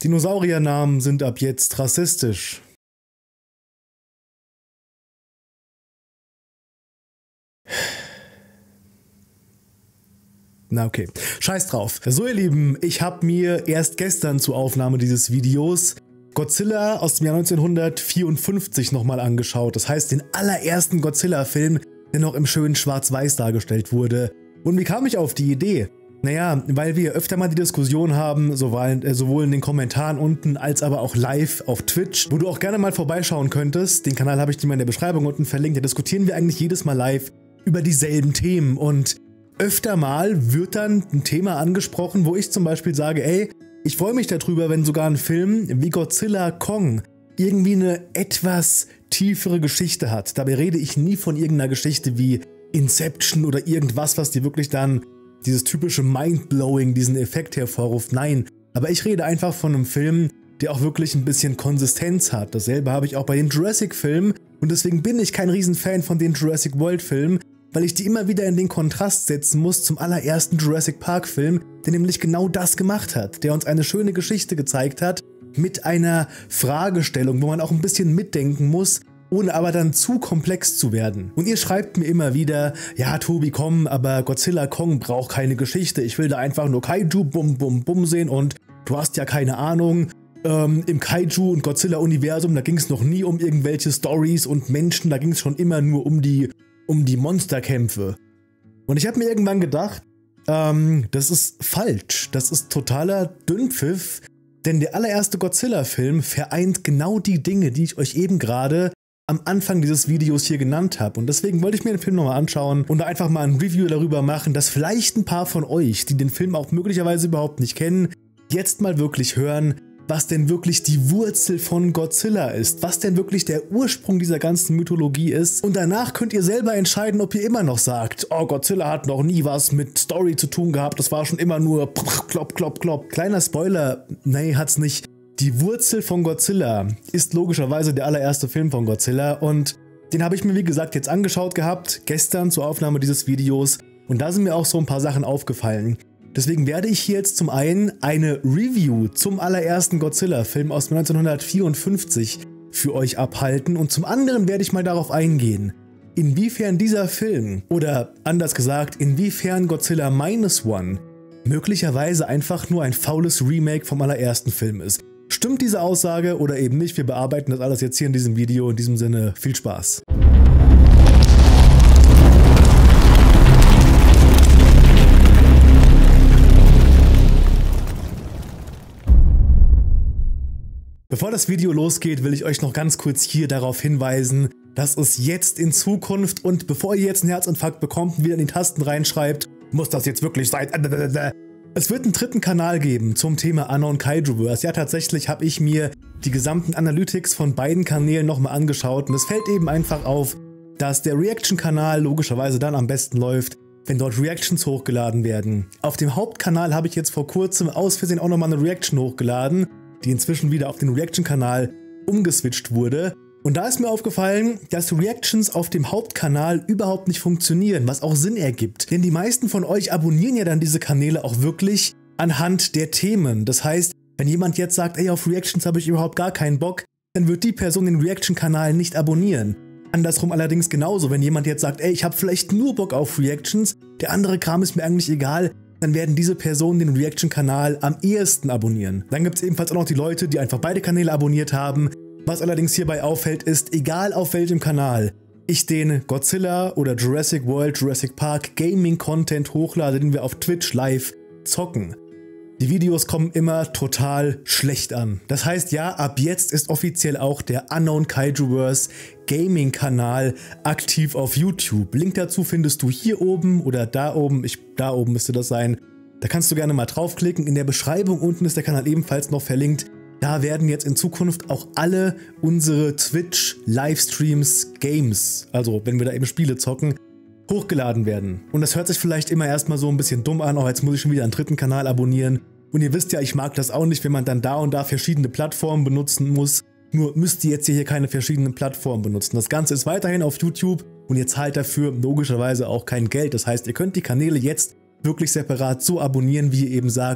Dinosauriernamen sind ab jetzt rassistisch. Na okay, scheiß drauf. So ihr Lieben, ich habe mir erst gestern zur Aufnahme dieses Videos Godzilla aus dem Jahr 1954 nochmal angeschaut. Das heißt den allerersten Godzilla-Film, der noch im schönen Schwarz-Weiß dargestellt wurde. Und wie kam ich auf die Idee? Naja, weil wir öfter mal die Diskussion haben, sowohl in den Kommentaren unten als aber auch live auf Twitch, wo du auch gerne mal vorbeischauen könntest. Den Kanal habe ich dir mal in der Beschreibung unten verlinkt. Da diskutieren wir eigentlich jedes Mal live über dieselben Themen und öfter mal wird dann ein Thema angesprochen, wo ich zum Beispiel sage, ey, ich freue mich darüber, wenn sogar ein Film wie Godzilla Kong irgendwie eine etwas tiefere Geschichte hat. Dabei rede ich nie von irgendeiner Geschichte wie Inception oder irgendwas, was dir wirklich dann dieses typische Mindblowing, diesen Effekt hervorruft. Nein, aber ich rede einfach von einem Film, der auch wirklich ein bisschen Konsistenz hat. Dasselbe habe ich auch bei den Jurassic-Filmen und deswegen bin ich kein Riesenfan von den Jurassic World-Filmen, weil ich die immer wieder in den Kontrast setzen muss zum allerersten Jurassic Park-Film, der nämlich genau das gemacht hat, der uns eine schöne Geschichte gezeigt hat, mit einer Fragestellung, wo man auch ein bisschen mitdenken muss, ohne aber dann zu komplex zu werden. Und ihr schreibt mir immer wieder, ja Tobi, komm, aber Godzilla Kong braucht keine Geschichte, ich will da einfach nur Kaiju bum bum bum sehen und du hast ja keine Ahnung, im Kaiju- und Godzilla-Universum, da ging es noch nie um irgendwelche Stories und Menschen, da ging es schon immer nur um die Monsterkämpfe. Und ich habe mir irgendwann gedacht, das ist falsch, das ist totaler Dünnpfiff, denn der allererste Godzilla-Film vereint genau die Dinge, die ich euch eben gerade am Anfang dieses Videos hier genannt habe. Und deswegen wollte ich mir den Film nochmal anschauen und da einfach mal ein Review darüber machen, dass vielleicht ein paar von euch, die den Film auch möglicherweise überhaupt nicht kennen, jetzt mal wirklich hören, was denn wirklich die Wurzel von Godzilla ist, was denn wirklich der Ursprung dieser ganzen Mythologie ist. Und danach könnt ihr selber entscheiden, ob ihr immer noch sagt, oh, Godzilla hat noch nie was mit Story zu tun gehabt, das war schon immer nur klopp, klopp, klopp. Kleiner Spoiler, nee, hat's nicht. Die Wurzel von Godzilla ist logischerweise der allererste Film von Godzilla und den habe ich mir wie gesagt jetzt angeschaut gehabt, gestern zur Aufnahme dieses Videos und da sind mir auch so ein paar Sachen aufgefallen. Deswegen werde ich hier jetzt zum einen eine Review zum allerersten Godzilla-Film aus 1954 für euch abhalten und zum anderen werde ich mal darauf eingehen, inwiefern dieser Film, oder anders gesagt, inwiefern Godzilla -1 möglicherweise einfach nur ein faules Remake vom allerersten Film ist. Stimmt diese Aussage oder eben nicht? Wir bearbeiten das alles jetzt hier in diesem Video. In diesem Sinne, viel Spaß! Bevor das Video losgeht, will ich euch noch ganz kurz hier darauf hinweisen, dass es jetzt in Zukunft und bevor ihr jetzt einen Herzinfarkt bekommt und wieder in die Tasten reinschreibt, muss das jetzt wirklich sein. Es wird einen dritten Kanal geben zum Thema Unknown Kaijuverse. Ja, tatsächlich habe ich mir die gesamten Analytics von beiden Kanälen nochmal angeschaut und es fällt eben einfach auf, dass der Reaction-Kanal logischerweise dann am besten läuft, wenn dort Reactions hochgeladen werden. Auf dem Hauptkanal habe ich jetzt vor kurzem aus Versehen auch nochmal eine Reaction hochgeladen, die inzwischen wieder auf den Reaction-Kanal umgeswitcht wurde. Und da ist mir aufgefallen, dass Reactions auf dem Hauptkanal überhaupt nicht funktionieren, was auch Sinn ergibt. Denn die meisten von euch abonnieren ja dann diese Kanäle auch wirklich anhand der Themen. Das heißt, wenn jemand jetzt sagt, ey, auf Reactions habe ich überhaupt gar keinen Bock, dann wird die Person den Reaction-Kanal nicht abonnieren. Andersrum allerdings genauso, wenn jemand jetzt sagt, ey, ich habe vielleicht nur Bock auf Reactions, der andere Kram ist mir eigentlich egal, dann werden diese Personen den Reaction-Kanal am ehesten abonnieren. Dann gibt es ebenfalls auch noch die Leute, die einfach beide Kanäle abonniert haben. Was allerdings hierbei auffällt, ist, egal auf welchem Kanal ich den Godzilla oder Jurassic World, Jurassic Park Gaming-Content hochlade, den wir auf Twitch live zocken, die Videos kommen immer total schlecht an. Das heißt, ja, ab jetzt ist offiziell auch der Unknown Kaijuverse Gaming-Kanal aktiv auf YouTube. Link dazu findest du hier oben oder da oben, da oben müsste das sein. Da kannst du gerne mal draufklicken. In der Beschreibung unten ist der Kanal ebenfalls noch verlinkt. Da werden jetzt in Zukunft auch alle unsere Twitch-Livestreams, Games, also wenn wir da eben Spiele zocken, hochgeladen werden. Und das hört sich vielleicht immer erstmal so ein bisschen dumm an, auch jetzt muss ich schon wieder einen dritten Kanal abonnieren. Und ihr wisst ja, ich mag das auch nicht, wenn man dann da und da verschiedene Plattformen benutzen muss. Nur müsst ihr jetzt hier keine verschiedenen Plattformen benutzen. Das Ganze ist weiterhin auf YouTube und ihr zahlt dafür logischerweise auch kein Geld. Das heißt, ihr könnt die Kanäle jetzt wirklich separat so abonnieren, wie ihr eben sagt.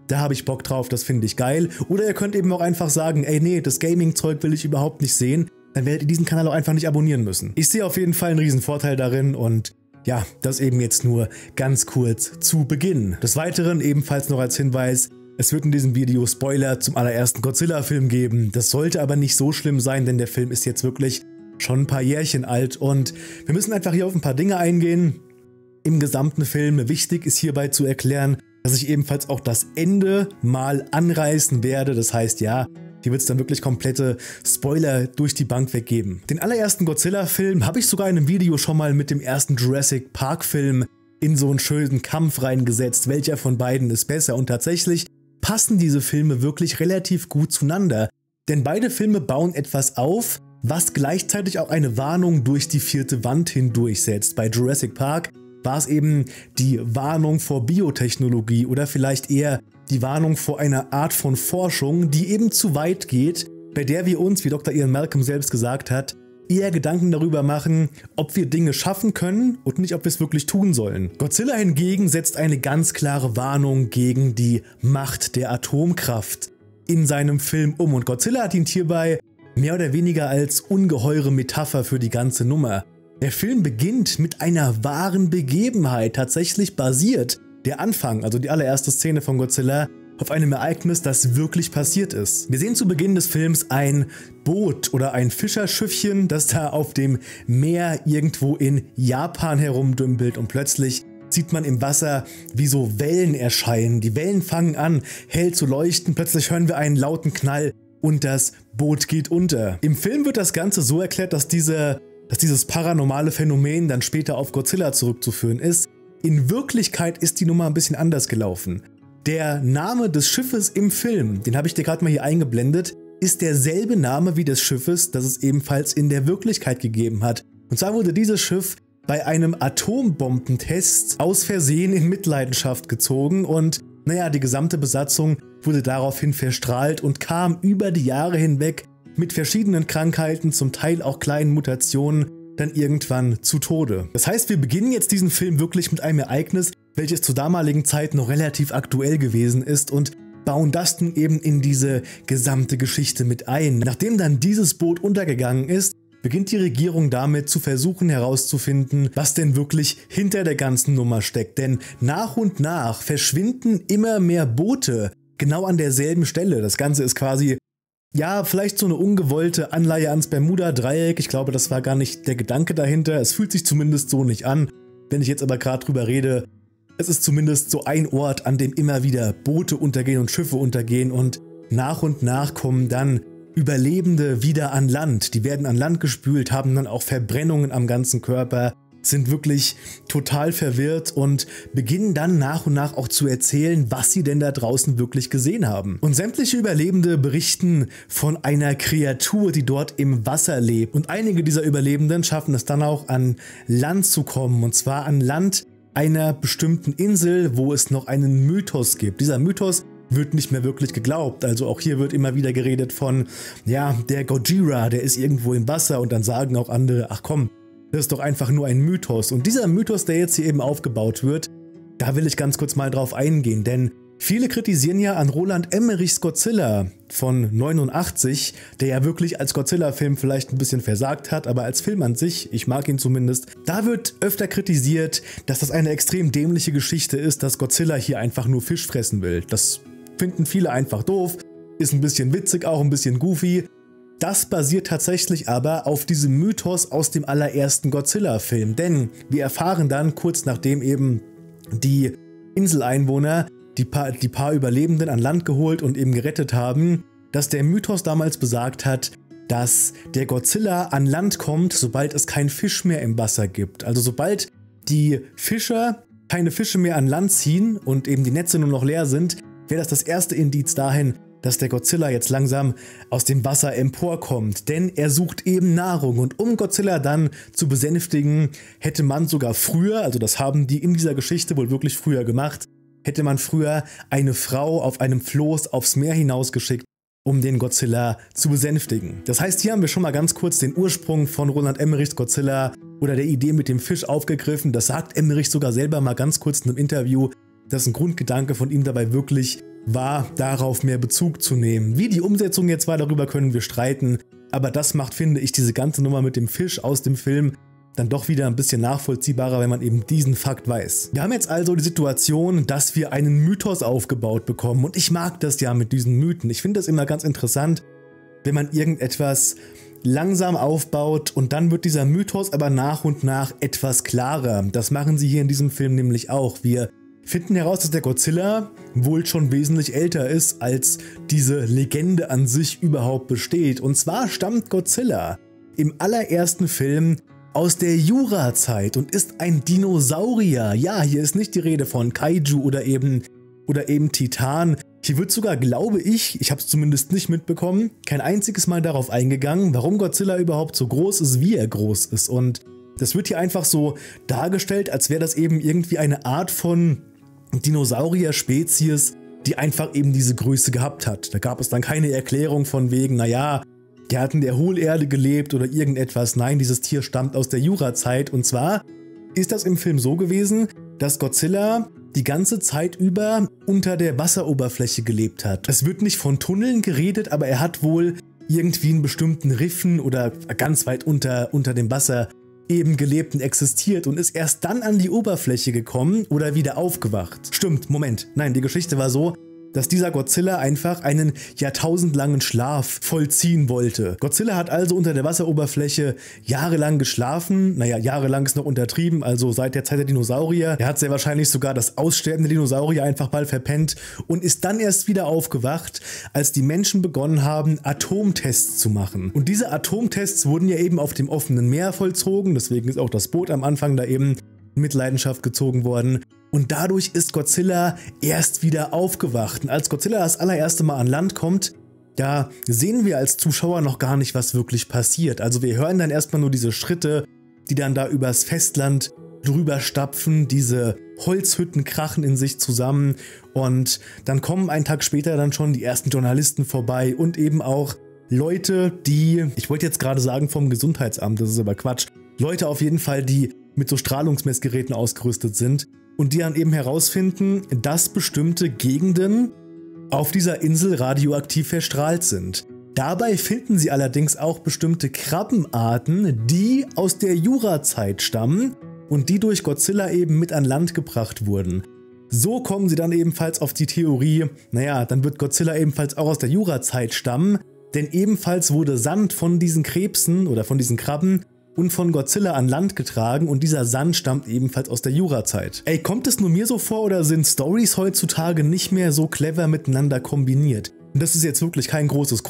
da habe ich Bock drauf, das finde ich geil. Oder ihr könnt eben auch einfach sagen, ey nee, das Gaming-Zeug will ich überhaupt nicht sehen. Dann werdet ihr diesen Kanal auch einfach nicht abonnieren müssen. Ich sehe auf jeden Fall einen riesen Vorteil darin und ja, das eben jetzt nur ganz kurz zu Beginn. Des Weiteren ebenfalls noch als Hinweis, es wird in diesem Video Spoiler zum allerersten Godzilla-Film geben. Das sollte aber nicht so schlimm sein, denn der Film ist jetzt wirklich schon ein paar Jährchen alt und wir müssen einfach hier auf ein paar Dinge eingehen. Im gesamten Film wichtig ist hierbei zu erklären, dass ich ebenfalls auch das Ende mal anreißen werde. Das heißt, ja, hier wird es dann wirklich komplette Spoiler durch die Bank weggeben. Den allerersten Godzilla-Film habe ich sogar in einem Video schon mal mit dem ersten Jurassic Park-Film in so einen schönen Kampf reingesetzt. Welcher von beiden ist besser? Und tatsächlich passen diese Filme wirklich relativ gut zueinander. Denn beide Filme bauen etwas auf, was gleichzeitig auch eine Warnung durch die vierte Wand hindurchsetzt. Bei Jurassic Park war es eben die Warnung vor Biotechnologie oder vielleicht eher die Warnung vor einer Art von Forschung, die eben zu weit geht, bei der wir uns, wie Dr. Ian Malcolm selbst gesagt hat, eher Gedanken darüber machen, ob wir Dinge schaffen können und nicht, ob wir es wirklich tun sollen. Godzilla hingegen setzt eine ganz klare Warnung gegen die Macht der Atomkraft in seinem Film um und Godzilla dient hierbei mehr oder weniger als ungeheure Metapher für die ganze Nummer. Der Film beginnt mit einer wahren Begebenheit, tatsächlich basiert der Anfang, also die allererste Szene von Godzilla, auf einem Ereignis, das wirklich passiert ist. Wir sehen zu Beginn des Films ein Boot oder ein Fischerschiffchen, das da auf dem Meer irgendwo in Japan herumdümpelt und plötzlich sieht man im Wasser, wie so Wellen erscheinen. Die Wellen fangen an, hell zu leuchten, plötzlich hören wir einen lauten Knall und das Boot geht unter. Im Film wird das Ganze so erklärt, dass dieses paranormale Phänomen dann später auf Godzilla zurückzuführen ist. In Wirklichkeit ist die Nummer ein bisschen anders gelaufen. Der Name des Schiffes im Film, den habe ich dir gerade mal hier eingeblendet, ist derselbe Name wie des Schiffes, das es ebenfalls in der Wirklichkeit gegeben hat. Und zwar wurde dieses Schiff bei einem Atombombentest aus Versehen in Mitleidenschaft gezogen und naja, die gesamte Besatzung wurde daraufhin verstrahlt und kam über die Jahre hinweg mit verschiedenen Krankheiten, zum Teil auch kleinen Mutationen, dann irgendwann zu Tode. Das heißt, wir beginnen jetzt diesen Film wirklich mit einem Ereignis, welches zur damaligen Zeit noch relativ aktuell gewesen ist und bauen das nun eben in diese gesamte Geschichte mit ein. Nachdem dann dieses Boot untergegangen ist, beginnt die Regierung damit zu versuchen herauszufinden, was denn wirklich hinter der ganzen Nummer steckt. Denn nach und nach verschwinden immer mehr Boote genau an derselben Stelle. Das Ganze ist quasi, ja, vielleicht so eine ungewollte Anleihe ans Bermuda-Dreieck. Ich glaube, das war gar nicht der Gedanke dahinter. Es fühlt sich zumindest so nicht an. Wenn ich jetzt aber gerade drüber rede, es ist zumindest so ein Ort, an dem immer wieder Boote untergehen und Schiffe untergehen und nach kommen dann Überlebende wieder an Land. Die werden an Land gespült, haben dann auch Verbrennungen am ganzen Körper, sind wirklich total verwirrt und beginnen dann nach und nach auch zu erzählen, was sie denn da draußen wirklich gesehen haben. Und sämtliche Überlebende berichten von einer Kreatur, die dort im Wasser lebt. Und einige dieser Überlebenden schaffen es dann auch an Land zu kommen, und zwar an Land einer bestimmten Insel, wo es noch einen Mythos gibt. Dieser Mythos wird nicht mehr wirklich geglaubt. Also auch hier wird immer wieder geredet von, ja, der Gojira, der ist irgendwo im Wasser, und dann sagen auch andere, ach komm, das ist doch einfach nur ein Mythos. Und dieser Mythos, der jetzt hier eben aufgebaut wird, da will ich ganz kurz mal drauf eingehen, denn viele kritisieren ja an Roland Emmerichs Godzilla von 89, der ja wirklich als Godzilla-Film vielleicht ein bisschen versagt hat, aber als Film an sich, ich mag ihn zumindest, da wird öfter kritisiert, dass das eine extrem dämliche Geschichte ist, dass Godzilla hier einfach nur Fisch fressen will. Das finden viele einfach doof, ist ein bisschen witzig, auch ein bisschen goofy. Das basiert tatsächlich aber auf diesem Mythos aus dem allerersten Godzilla-Film, denn wir erfahren dann, kurz nachdem eben die Inseleinwohner die paar Überlebenden an Land geholt und eben gerettet haben, dass der Mythos damals besagt hat, dass der Godzilla an Land kommt, sobald es keinen Fisch mehr im Wasser gibt. Also sobald die Fischer keine Fische mehr an Land ziehen und eben die Netze nur noch leer sind, wäre das erste Indiz dahin, dass der Godzilla jetzt langsam aus dem Wasser emporkommt, denn er sucht eben Nahrung, und um Godzilla dann zu besänftigen, hätte man sogar früher, also das haben die in dieser Geschichte wohl wirklich früher gemacht, hätte man früher eine Frau auf einem Floß aufs Meer hinausgeschickt, um den Godzilla zu besänftigen. Das heißt, hier haben wir schon mal ganz kurz den Ursprung von Roland Emmerichs Godzilla oder der Idee mit dem Fisch aufgegriffen. Das sagt Emmerich sogar selber mal ganz kurz in einem Interview, dass ein Grundgedanke von ihm dabei wirklich war, darauf mehr Bezug zu nehmen. Wie die Umsetzung jetzt war, darüber können wir streiten, aber das macht, finde ich, diese ganze Nummer mit dem Fisch aus dem Film dann doch wieder ein bisschen nachvollziehbarer, wenn man eben diesen Fakt weiß. Wir haben jetzt also die Situation, dass wir einen Mythos aufgebaut bekommen und ich mag das ja mit diesen Mythen. Ich finde das immer ganz interessant, wenn man irgendetwas langsam aufbaut und dann wird dieser Mythos aber nach und nach etwas klarer. Das machen sie hier in diesem Film nämlich auch. Wir finden heraus, dass der Godzilla wohl schon wesentlich älter ist, als diese Legende an sich überhaupt besteht. Und zwar stammt Godzilla im allerersten Film aus der Jurazeit und ist ein Dinosaurier. Ja, hier ist nicht die Rede von Kaiju oder eben Titan. Hier wird sogar, glaube ich habe es zumindest nicht mitbekommen, kein einziges Mal darauf eingegangen, warum Godzilla überhaupt so groß ist, wie er groß ist. Und das wird hier einfach so dargestellt, als wäre das eben irgendwie eine Art von Dinosaurier-Spezies, die einfach eben diese Größe gehabt hat. Da gab es dann keine Erklärung von wegen, naja, der hat in der Hohlerde gelebt oder irgendetwas. Nein, dieses Tier stammt aus der Jurazeit. Und zwar ist das im Film so gewesen, dass Godzilla die ganze Zeit über unter der Wasseroberfläche gelebt hat. Es wird nicht von Tunneln geredet, aber er hat wohl irgendwie in bestimmten Riffen oder ganz weit unter dem Wasser eben gelebt und existiert und ist erst dann an die Oberfläche gekommen oder wieder aufgewacht. Stimmt, Moment. Nein, die Geschichte war so, dass dieser Godzilla einfach einen jahrtausendlangen Schlaf vollziehen wollte. Godzilla hat also unter der Wasseroberfläche jahrelang geschlafen. Naja, jahrelang ist noch untertrieben, also seit der Zeit der Dinosaurier. Er hat sehr wahrscheinlich sogar das Aussterben der Dinosaurier einfach bald verpennt und ist dann erst wieder aufgewacht, als die Menschen begonnen haben, Atomtests zu machen. Und diese Atomtests wurden ja eben auf dem offenen Meer vollzogen, deswegen ist auch das Boot am Anfang da eben in Mitleidenschaft gezogen worden. Und dadurch ist Godzilla erst wieder aufgewacht. Und als Godzilla das allererste Mal an Land kommt, da sehen wir als Zuschauer noch gar nicht, was wirklich passiert. Also wir hören dann erstmal nur diese Schritte, die dann da übers Festland drüber stapfen. Diese Holzhütten krachen in sich zusammen. Und dann kommen einen Tag später dann schon die ersten Journalisten vorbei und eben auch Leute, die, ich wollte jetzt gerade sagen vom Gesundheitsamt, das ist aber Quatsch, Leute auf jeden Fall, die mit so Strahlungsmessgeräten ausgerüstet sind. Und die dann eben herausfinden, dass bestimmte Gegenden auf dieser Insel radioaktiv verstrahlt sind. Dabei finden sie allerdings auch bestimmte Krabbenarten, die aus der Jurazeit stammen und die durch Godzilla eben mit an Land gebracht wurden. So kommen sie dann ebenfalls auf die Theorie, naja, dann wird Godzilla ebenfalls auch aus der Jurazeit stammen, denn ebenfalls wurde Sand von diesen Krebsen oder von diesen Krabben und von Godzilla an Land getragen und dieser Sand stammt ebenfalls aus der Jurazeit. Ey, kommt es nur mir so vor oder sind Storys heutzutage nicht mehr so clever miteinander kombiniert? Und das ist jetzt wirklich kein großes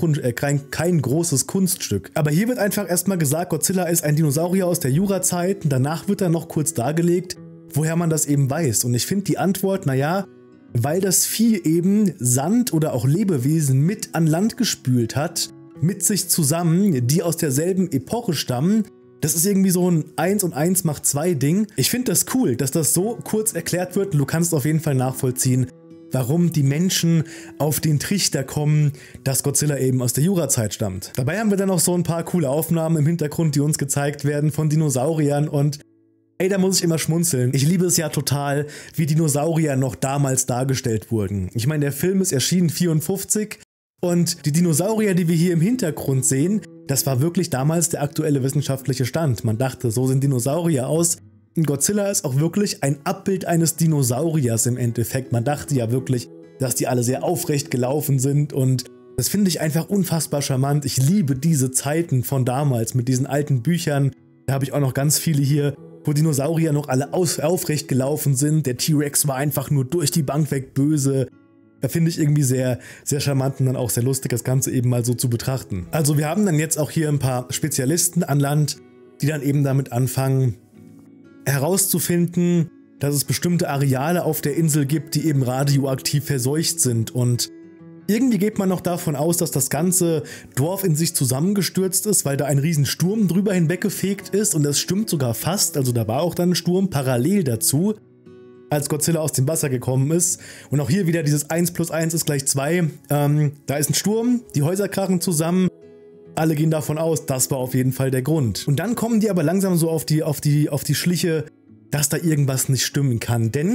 Kunststück. Aber hier wird einfach erstmal gesagt, Godzilla ist ein Dinosaurier aus der Jurazeit und danach wird dann noch kurz dargelegt, woher man das eben weiß. Und ich finde die Antwort, naja, weil das Vieh eben Sand oder auch Lebewesen mit an Land gespült hat, mit sich zusammen, die aus derselben Epoche stammen. Das ist irgendwie so ein 1 und 1 macht 2 Ding. Ich finde das cool, dass das so kurz erklärt wird und du kannst auf jeden Fall nachvollziehen, warum die Menschen auf den Trichter kommen, dass Godzilla eben aus der Jurazeit stammt. Dabei haben wir dann noch so ein paar coole Aufnahmen im Hintergrund, die uns gezeigt werden von Dinosauriern und ey, da muss ich immer schmunzeln. Ich liebe es ja total, wie Dinosaurier noch damals dargestellt wurden. Ich meine, der Film ist erschienen 1954 und die Dinosaurier, die wir hier im Hintergrund sehen, das war wirklich damals der aktuelle wissenschaftliche Stand. Man dachte, so sehen Dinosaurier aus. Und Godzilla ist auch wirklich ein Abbild eines Dinosauriers im Endeffekt. Man dachte ja wirklich, dass die alle sehr aufrecht gelaufen sind und das finde ich einfach unfassbar charmant. Ich liebe diese Zeiten von damals mit diesen alten Büchern. Da habe ich auch noch ganz viele hier, wo Dinosaurier noch alle aufrecht gelaufen sind. Der T-Rex war einfach nur durch die Bank weg böse. Da finde ich irgendwie sehr, sehr charmant und dann auch sehr lustig, das Ganze eben mal so zu betrachten. Also wir haben dann jetzt auch hier ein paar Spezialisten an Land, die dann eben damit anfangen, herauszufinden, dass es bestimmte Areale auf der Insel gibt, die eben radioaktiv verseucht sind. Und irgendwie geht man noch davon aus, dass das ganze Dorf in sich zusammengestürzt ist, weil da ein riesen Sturm drüber hinweggefegt ist. Und das stimmt sogar fast, also da war auch dann ein Sturm parallel dazu, als Godzilla aus dem Wasser gekommen ist. Und auch hier wieder dieses 1 + 1 = 2. Da ist ein Sturm, die Häuser krachen zusammen. Alle gehen davon aus, das war auf jeden Fall der Grund. Und dann kommen die aber langsam so auf die Schliche, dass da irgendwas nicht stimmen kann. Denn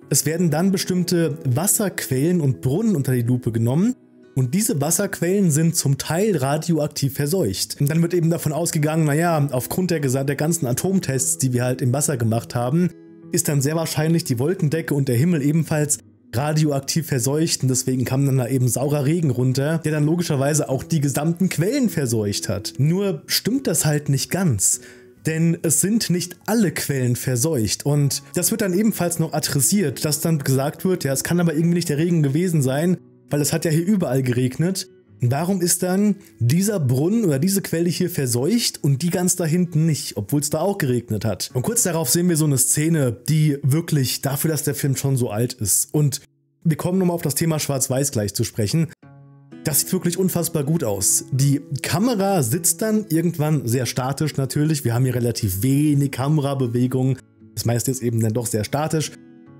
es werden dann bestimmte Wasserquellen und Brunnen unter die Lupe genommen. Und diese Wasserquellen sind zum Teil radioaktiv verseucht. Und dann wird eben davon ausgegangen, naja, aufgrund der ganzen Atomtests, die wir halt im Wasser gemacht haben, ist dann sehr wahrscheinlich die Wolkendecke und der Himmel ebenfalls radioaktiv verseucht. Und deswegen kam dann da eben saurer Regen runter, der dann logischerweise auch die gesamten Quellen verseucht hat. Nur stimmt das halt nicht ganz. Denn es sind nicht alle Quellen verseucht und das wird dann ebenfalls noch adressiert, dass dann gesagt wird, ja, es kann aber irgendwie nicht der Regen gewesen sein, weil es hat ja hier überall geregnet. Und warum ist dann dieser Brunnen oder diese Quelle hier verseucht und die ganz da hinten nicht, obwohl es da auch geregnet hat? Und kurz darauf sehen wir so eine Szene, die wirklich dafür, dass der Film schon so alt ist. Und wir kommen nochmal auf das Thema Schwarz-Weiß gleich zu sprechen. Das sieht wirklich unfassbar gut aus. Die Kamera sitzt dann irgendwann sehr statisch natürlich. Wir haben hier relativ wenig Kamerabewegung. Das meiste ist eben dann doch sehr statisch.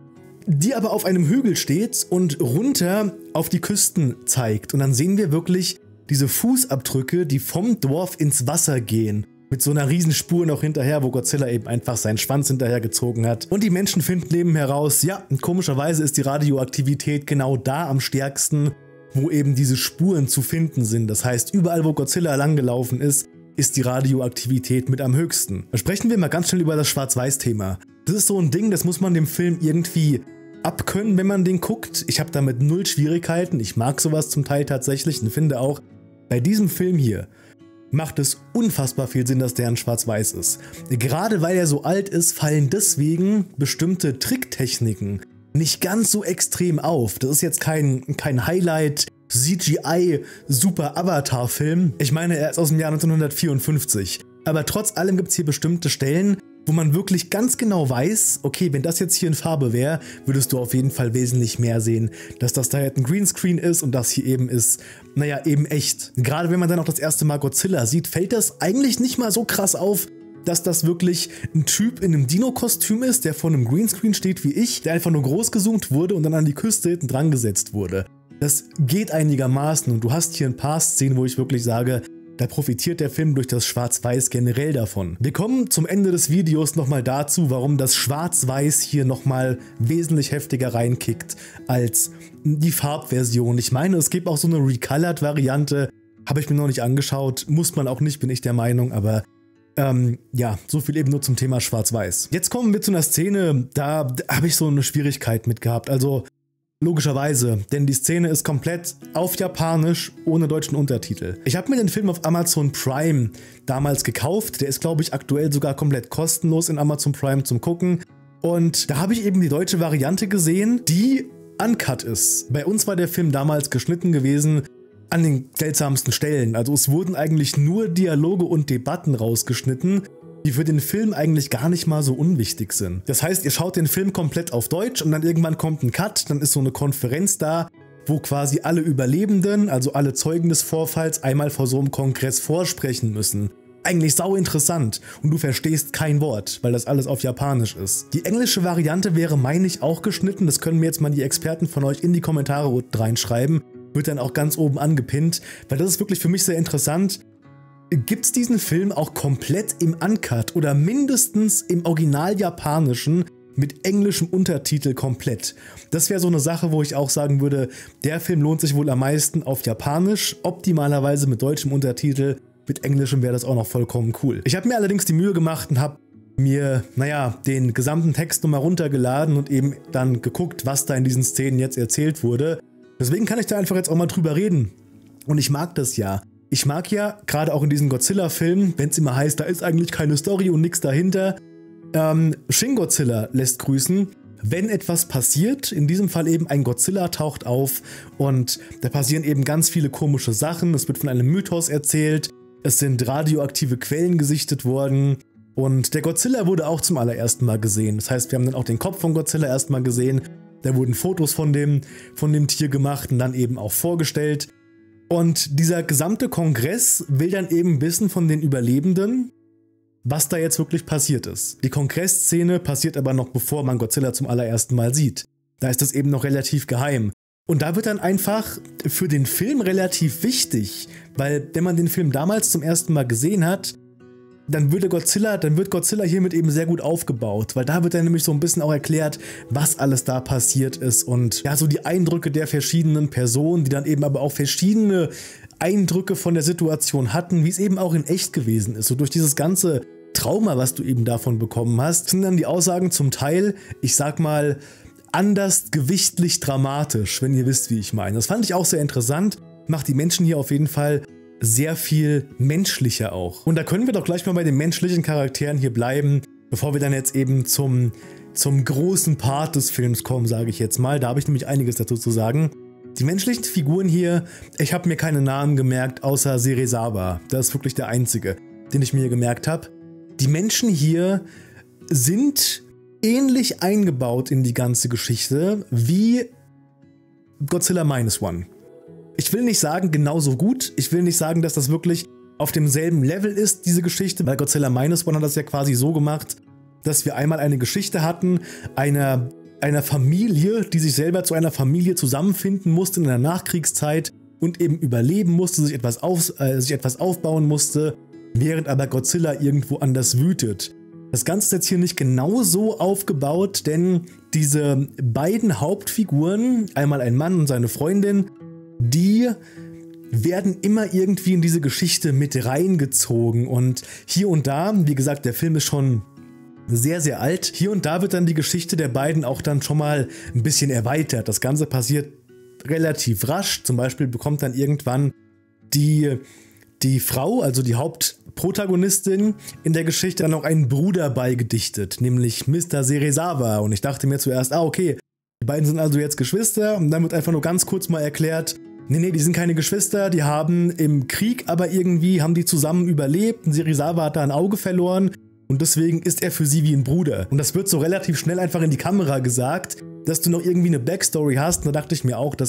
Die aber auf einem Hügel steht und runter auf die Küsten zeigt. Und dann sehen wir wirklich diese Fußabdrücke, die vom Dorf ins Wasser gehen. Mit so einer Riesenspur noch hinterher, wo Godzilla eben einfach seinen Schwanz hinterhergezogen hat. Und die Menschen finden eben heraus, ja, komischerweise ist die Radioaktivität genau da am stärksten, wo eben diese Spuren zu finden sind. Das heißt, überall wo Godzilla langgelaufen ist die Radioaktivität mit am höchsten. Sprechen wir mal ganz schnell über das Schwarz-Weiß-Thema. Das ist so ein Ding, das muss man dem Film irgendwie abkönnen, wenn man den guckt. Ich habe damit null Schwierigkeiten. Ich mag sowas zum Teil tatsächlich und finde auch, bei diesem Film hier macht es unfassbar viel Sinn, dass der in Schwarz-Weiß ist. Gerade weil er so alt ist, fallen deswegen bestimmte Tricktechniken nicht ganz so extrem auf. Das ist jetzt kein Highlight CGI Super Avatar Film. Ich meine, er ist aus dem Jahr 1954. Aber trotz allem gibt es hier bestimmte Stellen, wo man wirklich ganz genau weiß, okay, wenn das jetzt hier in Farbe wäre, würdest du auf jeden Fall wesentlich mehr sehen, dass das da jetzt ein Greenscreen ist und das hier eben ist, naja, eben echt. Gerade wenn man dann auch das erste Mal Godzilla sieht, fällt das eigentlich nicht mal so krass auf, dass das wirklich ein Typ in einem Dino-Kostüm ist, der vor einem Greenscreen steht wie ich, der einfach nur groß gezoomt wurde und dann an die Küste hinten dran gesetzt wurde. Das geht einigermaßen und du hast hier ein paar Szenen, wo ich wirklich sage, da profitiert der Film durch das Schwarz-Weiß generell davon. Wir kommen zum Ende des Videos nochmal dazu, warum das Schwarz-Weiß hier nochmal wesentlich heftiger reinkickt als die Farbversion. Ich meine, es gibt auch so eine Recolored-Variante, habe ich mir noch nicht angeschaut, muss man auch nicht, bin ich der Meinung, aber ja, so viel eben nur zum Thema Schwarz-Weiß. Jetzt kommen wir zu einer Szene, da habe ich so eine Schwierigkeit mit gehabt, also logischerweise, denn die Szene ist komplett auf Japanisch ohne deutschen Untertitel. Ich habe mir den Film auf Amazon Prime damals gekauft, der ist glaube ich aktuell sogar komplett kostenlos in Amazon Prime zum Gucken und da habe ich eben die deutsche Variante gesehen, die uncut ist. Bei uns war der Film damals geschnitten gewesen an den seltsamsten Stellen. Also es wurden eigentlich nur Dialoge und Debatten rausgeschnitten, die für den Film eigentlich gar nicht mal so unwichtig sind. Das heißt, ihr schaut den Film komplett auf Deutsch und dann irgendwann kommt ein Cut, dann ist so eine Konferenz da, wo quasi alle Überlebenden, also alle Zeugen des Vorfalls, einmal vor so einem Kongress vorsprechen müssen. Eigentlich sau interessant und du verstehst kein Wort, weil das alles auf Japanisch ist. Die englische Variante wäre, meine ich, auch geschnitten. Das können mir jetzt mal die Experten von euch in die Kommentare reinschreiben. Wird dann auch ganz oben angepinnt, weil das ist wirklich für mich sehr interessant. Gibt es diesen Film auch komplett im Uncut oder mindestens im Original Japanischen mit englischem Untertitel komplett? Das wäre so eine Sache, wo ich auch sagen würde, der Film lohnt sich wohl am meisten auf Japanisch, optimalerweise mit deutschem Untertitel, mit englischem wäre das auch noch vollkommen cool. Ich habe mir allerdings die Mühe gemacht und habe mir, naja, den gesamten Text nochmal runtergeladen und eben dann geguckt, was da in diesen Szenen jetzt erzählt wurde. Deswegen kann ich da einfach jetzt auch mal drüber reden. Und ich mag das ja. Ich mag ja, gerade auch in diesen Godzilla-Filmen, wenn es immer heißt, da ist eigentlich keine Story und nichts dahinter. Shin Godzilla lässt grüßen, wenn etwas passiert, in diesem Fall eben ein Godzilla taucht auf und da passieren eben ganz viele komische Sachen. Es wird von einem Mythos erzählt, es sind radioaktive Quellen gesichtet worden und der Godzilla wurde auch zum allerersten Mal gesehen. Das heißt, wir haben dann auch den Kopf von Godzilla erstmal gesehen. Da wurden Fotos von dem Tier gemacht und dann eben auch vorgestellt. Und dieser gesamte Kongress will dann eben wissen von den Überlebenden, was da jetzt wirklich passiert ist. Die Kongressszene passiert aber noch bevor man Godzilla zum allerersten Mal sieht. Da ist das eben noch relativ geheim. Und da wird dann einfach für den Film relativ wichtig, weil wenn man den Film damals zum ersten Mal gesehen hat, dann wird Godzilla hiermit eben sehr gut aufgebaut, weil da wird dann nämlich so ein bisschen auch erklärt, was alles da passiert ist und ja, so die Eindrücke der verschiedenen Personen, die dann eben aber auch verschiedene Eindrücke von der Situation hatten, wie es eben auch in echt gewesen ist. So durch dieses ganze Trauma, was du eben davon bekommen hast, sind dann die Aussagen zum Teil, ich sag mal, anders gewichtlich dramatisch, wenn ihr wisst, wie ich meine. Das fand ich auch sehr interessant, macht die Menschen hier auf jeden Fall sehr viel menschlicher auch. Und da können wir doch gleich mal bei den menschlichen Charakteren hier bleiben, bevor wir dann jetzt eben zum großen Part des Films kommen, sage ich jetzt mal. Da habe ich nämlich einiges dazu zu sagen. Die menschlichen Figuren hier, ich habe mir keine Namen gemerkt, außer Serizawa. Das ist wirklich der einzige, den ich mir gemerkt habe. Die Menschen hier sind ähnlich eingebaut in die ganze Geschichte wie Godzilla Minus One. Ich will nicht sagen genauso gut, ich will nicht sagen, dass das wirklich auf demselben Level ist, diese Geschichte, weil Godzilla Minus One hat das ja quasi so gemacht, dass wir einmal eine Geschichte hatten, einer Familie, die sich selber zu einer Familie zusammenfinden musste in der Nachkriegszeit und eben überleben musste, sich etwas aufbauen musste, während aber Godzilla irgendwo anders wütet. Das Ganze ist jetzt hier nicht genau so aufgebaut, denn diese beiden Hauptfiguren, einmal ein Mann und seine Freundin, die werden immer irgendwie in diese Geschichte mit reingezogen und hier und da, wie gesagt, der Film ist schon sehr, sehr alt, hier und da wird dann die Geschichte der beiden auch dann schon mal ein bisschen erweitert. Das Ganze passiert relativ rasch, zum Beispiel bekommt dann irgendwann die Frau, also die Hauptprotagonistin in der Geschichte, dann auch einen Bruder beigedichtet, nämlich Mr. Serizawa und ich dachte mir zuerst, okay, die beiden sind also jetzt Geschwister und dann wird einfach nur ganz kurz mal erklärt, nee, die sind keine Geschwister, die haben im Krieg aber irgendwie, haben die zusammen überlebt und Serizawa hat da ein Auge verloren und deswegen ist er für sie wie ein Bruder. Und das wird so relativ schnell einfach in die Kamera gesagt, dass du noch irgendwie eine Backstory hast und da dachte ich mir auch, da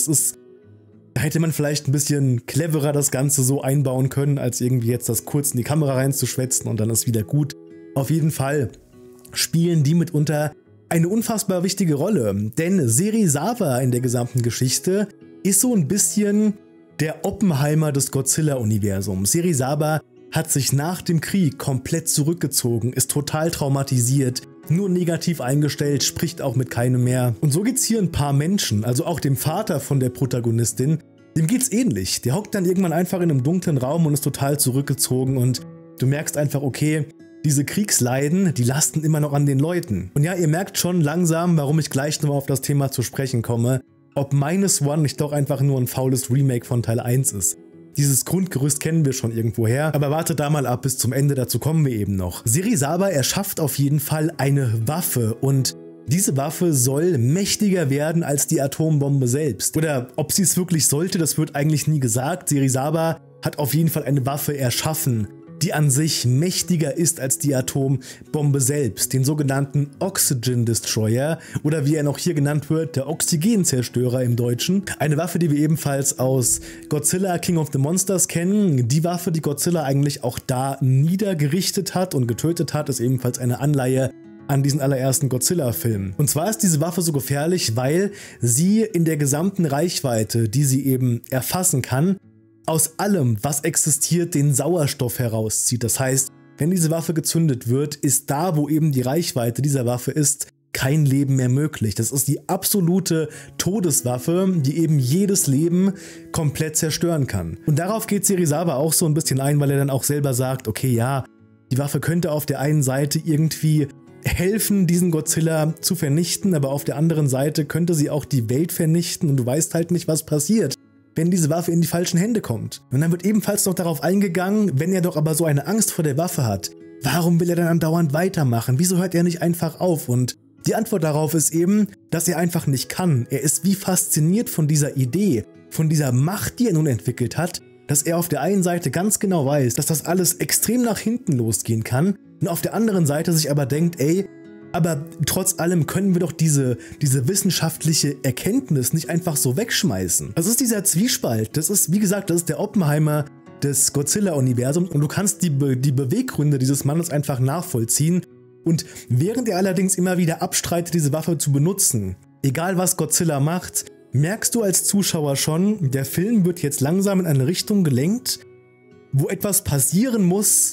hätte man vielleicht ein bisschen cleverer das Ganze so einbauen können, als irgendwie jetzt das kurz in die Kamera reinzuschwätzen und dann ist wieder gut. Auf jeden Fall spielen die mitunter eine unfassbar wichtige Rolle, denn Serizawa in der gesamten Geschichte ist so ein bisschen der Oppenheimer des Godzilla-Universums. Serizawa hat sich nach dem Krieg komplett zurückgezogen, ist total traumatisiert, nur negativ eingestellt, spricht auch mit keinem mehr. Und so geht's hier ein paar Menschen, also auch dem Vater von der Protagonistin, dem geht's ähnlich. Der hockt dann irgendwann einfach in einem dunklen Raum und ist total zurückgezogen und du merkst einfach, okay, diese Kriegsleiden, die lasten immer noch an den Leuten. Und ja, ihr merkt schon langsam, warum ich gleich nochmal auf das Thema zu sprechen komme, ob Minus One nicht doch einfach nur ein faules Remake von Teil 1 ist. Dieses Grundgerüst kennen wir schon irgendwoher, aber wartet da mal ab bis zum Ende, dazu kommen wir eben noch. Serizawa erschafft auf jeden Fall eine Waffe und diese Waffe soll mächtiger werden als die Atombombe selbst. Oder ob sie es wirklich sollte, das wird eigentlich nie gesagt. Serizawa hat auf jeden Fall eine Waffe erschaffen, die an sich mächtiger ist als die Atombombe selbst, den sogenannten Oxygen Destroyer oder wie er noch hier genannt wird, der Oxygenzerstörer im Deutschen. Eine Waffe, die wir ebenfalls aus Godzilla King of the Monsters kennen. Die Waffe, die Godzilla eigentlich auch da niedergerichtet hat und getötet hat, ist ebenfalls eine Anleihe an diesen allerersten Godzilla-Film. Und zwar ist diese Waffe so gefährlich, weil sie in der gesamten Reichweite, die sie eben erfassen kann, aus allem, was existiert, den Sauerstoff herauszieht. Das heißt, wenn diese Waffe gezündet wird, ist da, wo eben die Reichweite dieser Waffe ist, kein Leben mehr möglich. Das ist die absolute Todeswaffe, die eben jedes Leben komplett zerstören kann. Und darauf geht Serizawa auch so ein bisschen ein, weil er dann auch selber sagt, okay, ja, die Waffe könnte auf der einen Seite irgendwie helfen, diesen Godzilla zu vernichten, aber auf der anderen Seite könnte sie auch die Welt vernichten und du weißt halt nicht, was passiert, wenn diese Waffe in die falschen Hände kommt. Und dann wird ebenfalls noch darauf eingegangen, wenn er doch aber so eine Angst vor der Waffe hat, warum will er dann andauernd weitermachen? Wieso hört er nicht einfach auf? Und die Antwort darauf ist eben, dass er einfach nicht kann. Er ist wie fasziniert von dieser Idee, von dieser Macht, die er nun entwickelt hat, dass er auf der einen Seite ganz genau weiß, dass das alles extrem nach hinten losgehen kann und auf der anderen Seite sich aber denkt, ey, aber trotz allem können wir doch diese wissenschaftliche Erkenntnis nicht einfach so wegschmeißen. Das ist dieser Zwiespalt. Das ist, wie gesagt, das ist der Oppenheimer des Godzilla-Universums und du kannst die Beweggründe dieses Mannes einfach nachvollziehen. Und während er allerdings immer wieder abstreitet, diese Waffe zu benutzen, egal was Godzilla macht, merkst du als Zuschauer schon, der Film wird jetzt langsam in eine Richtung gelenkt, wo etwas passieren muss,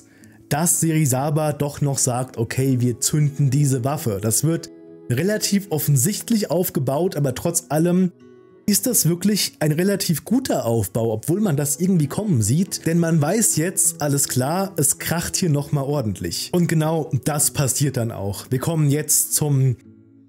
dass Serizawa doch noch sagt, okay, wir zünden diese Waffe. Das wird relativ offensichtlich aufgebaut, aber trotz allem ist das wirklich ein relativ guter Aufbau, obwohl man das irgendwie kommen sieht. Denn man weiß jetzt, alles klar, es kracht hier nochmal ordentlich. Und genau das passiert dann auch. Wir kommen jetzt zum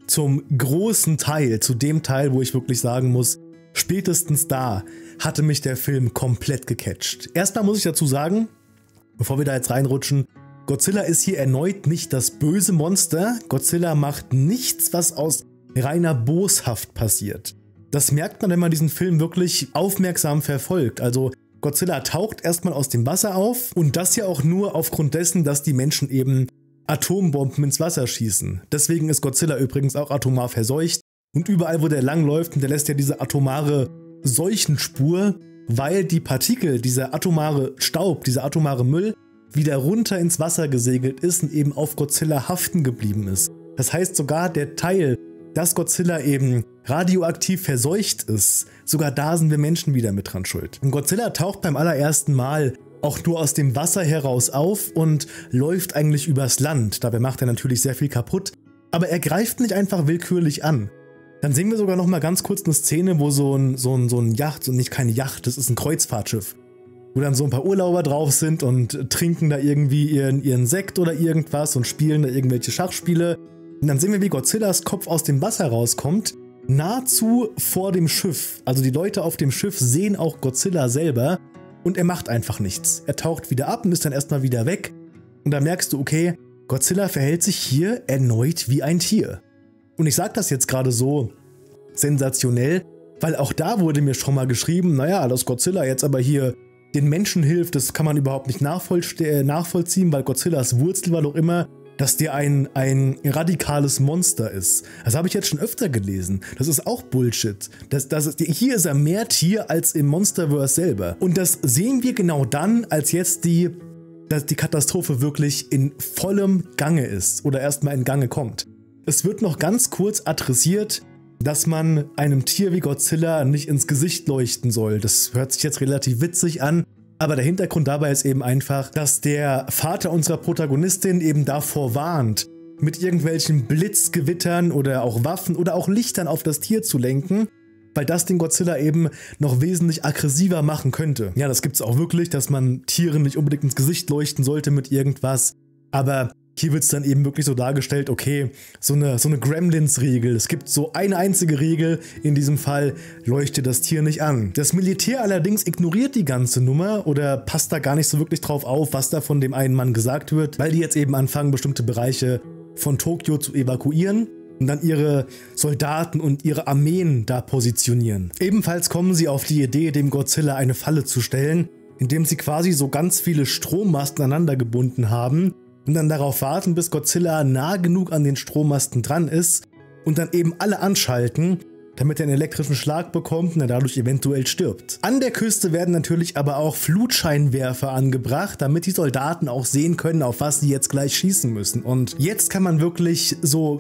großen Teil, zu dem Teil, wo ich wirklich sagen muss, spätestens da hatte mich der Film komplett gecatcht. Erstmal muss ich dazu sagen, bevor wir da jetzt reinrutschen, Godzilla ist hier erneut nicht das böse Monster. Godzilla macht nichts, was aus reiner Boshaft passiert. Das merkt man, wenn man diesen Film wirklich aufmerksam verfolgt. Also Godzilla taucht erstmal aus dem Wasser auf und das ja auch nur aufgrund dessen, dass die Menschen eben Atombomben ins Wasser schießen. Deswegen ist Godzilla übrigens auch atomar verseucht und überall, wo der langläuft, hinterlässt er diese atomare Seuchenspur, weil die Partikel, dieser atomare Staub, dieser atomare Müll wieder runter ins Wasser gesegelt ist und eben auf Godzilla haften geblieben ist. Das heißt, sogar der Teil, dass Godzilla eben radioaktiv verseucht ist, sogar da sind wir Menschen wieder mit dran schuld. Und Godzilla taucht beim allerersten Mal auch nur aus dem Wasser heraus auf und läuft eigentlich übers Land. Dabei macht er natürlich sehr viel kaputt, aber er greift nicht einfach willkürlich an. Dann sehen wir sogar noch mal ganz kurz eine Szene, wo so ein Yacht, und nicht keine Yacht, das ist ein Kreuzfahrtschiff, wo dann so ein paar Urlauber drauf sind und trinken da irgendwie ihren Sekt oder irgendwas und spielen da irgendwelche Schachspiele. Und dann sehen wir, wie Godzillas Kopf aus dem Wasser rauskommt, nahezu vor dem Schiff. Also die Leute auf dem Schiff sehen auch Godzilla selber und er macht einfach nichts. Er taucht wieder ab und ist dann erstmal wieder weg. Und da merkst du, okay, Godzilla verhält sich hier erneut wie ein Tier. Und ich sage das jetzt gerade so sensationell, weil auch da wurde mir schon mal geschrieben, naja, dass Godzilla jetzt aber hier den Menschen hilft, das kann man überhaupt nicht nachvollziehen, weil Godzillas Wurzel war doch immer, dass der ein radikales Monster ist. Das habe ich jetzt schon öfter gelesen. Das ist auch Bullshit. Hier ist er mehr Tier als im Monsterverse selber. Und das sehen wir genau dann, als jetzt die Katastrophe wirklich in vollem Gange ist oder erstmal in Gange kommt. Es wird noch ganz kurz adressiert, dass man einem Tier wie Godzilla nicht ins Gesicht leuchten soll. Das hört sich jetzt relativ witzig an. Aber der Hintergrund dabei ist eben einfach, dass der Vater unserer Protagonistin eben davor warnt, mit irgendwelchen Blitzgewittern oder auch Waffen oder auch Lichtern auf das Tier zu lenken, weil das den Godzilla eben noch wesentlich aggressiver machen könnte. Ja, das gibt es auch wirklich, dass man Tieren nicht unbedingt ins Gesicht leuchten sollte mit irgendwas, aber hier wird es dann eben wirklich so dargestellt, okay, so eine Gremlins-Regel. Es gibt so eine einzige Regel, in diesem Fall leuchte das Tier nicht an. Das Militär allerdings ignoriert die ganze Nummer oder passt da gar nicht so wirklich drauf auf, was da von dem einen Mann gesagt wird, weil die jetzt eben anfangen, bestimmte Bereiche von Tokio zu evakuieren und dann ihre Soldaten und ihre Armeen da positionieren. Ebenfalls kommen sie auf die Idee, dem Godzilla eine Falle zu stellen, indem sie quasi so ganz viele Strommasten aneinander gebunden haben und dann darauf warten, bis Godzilla nah genug an den Strommasten dran ist und dann eben alle anschalten, damit er einen elektrischen Schlag bekommt und er dadurch eventuell stirbt. An der Küste werden natürlich aber auch Flutscheinwerfer angebracht, damit die Soldaten auch sehen können, auf was sie jetzt gleich schießen müssen. Und jetzt kann man wirklich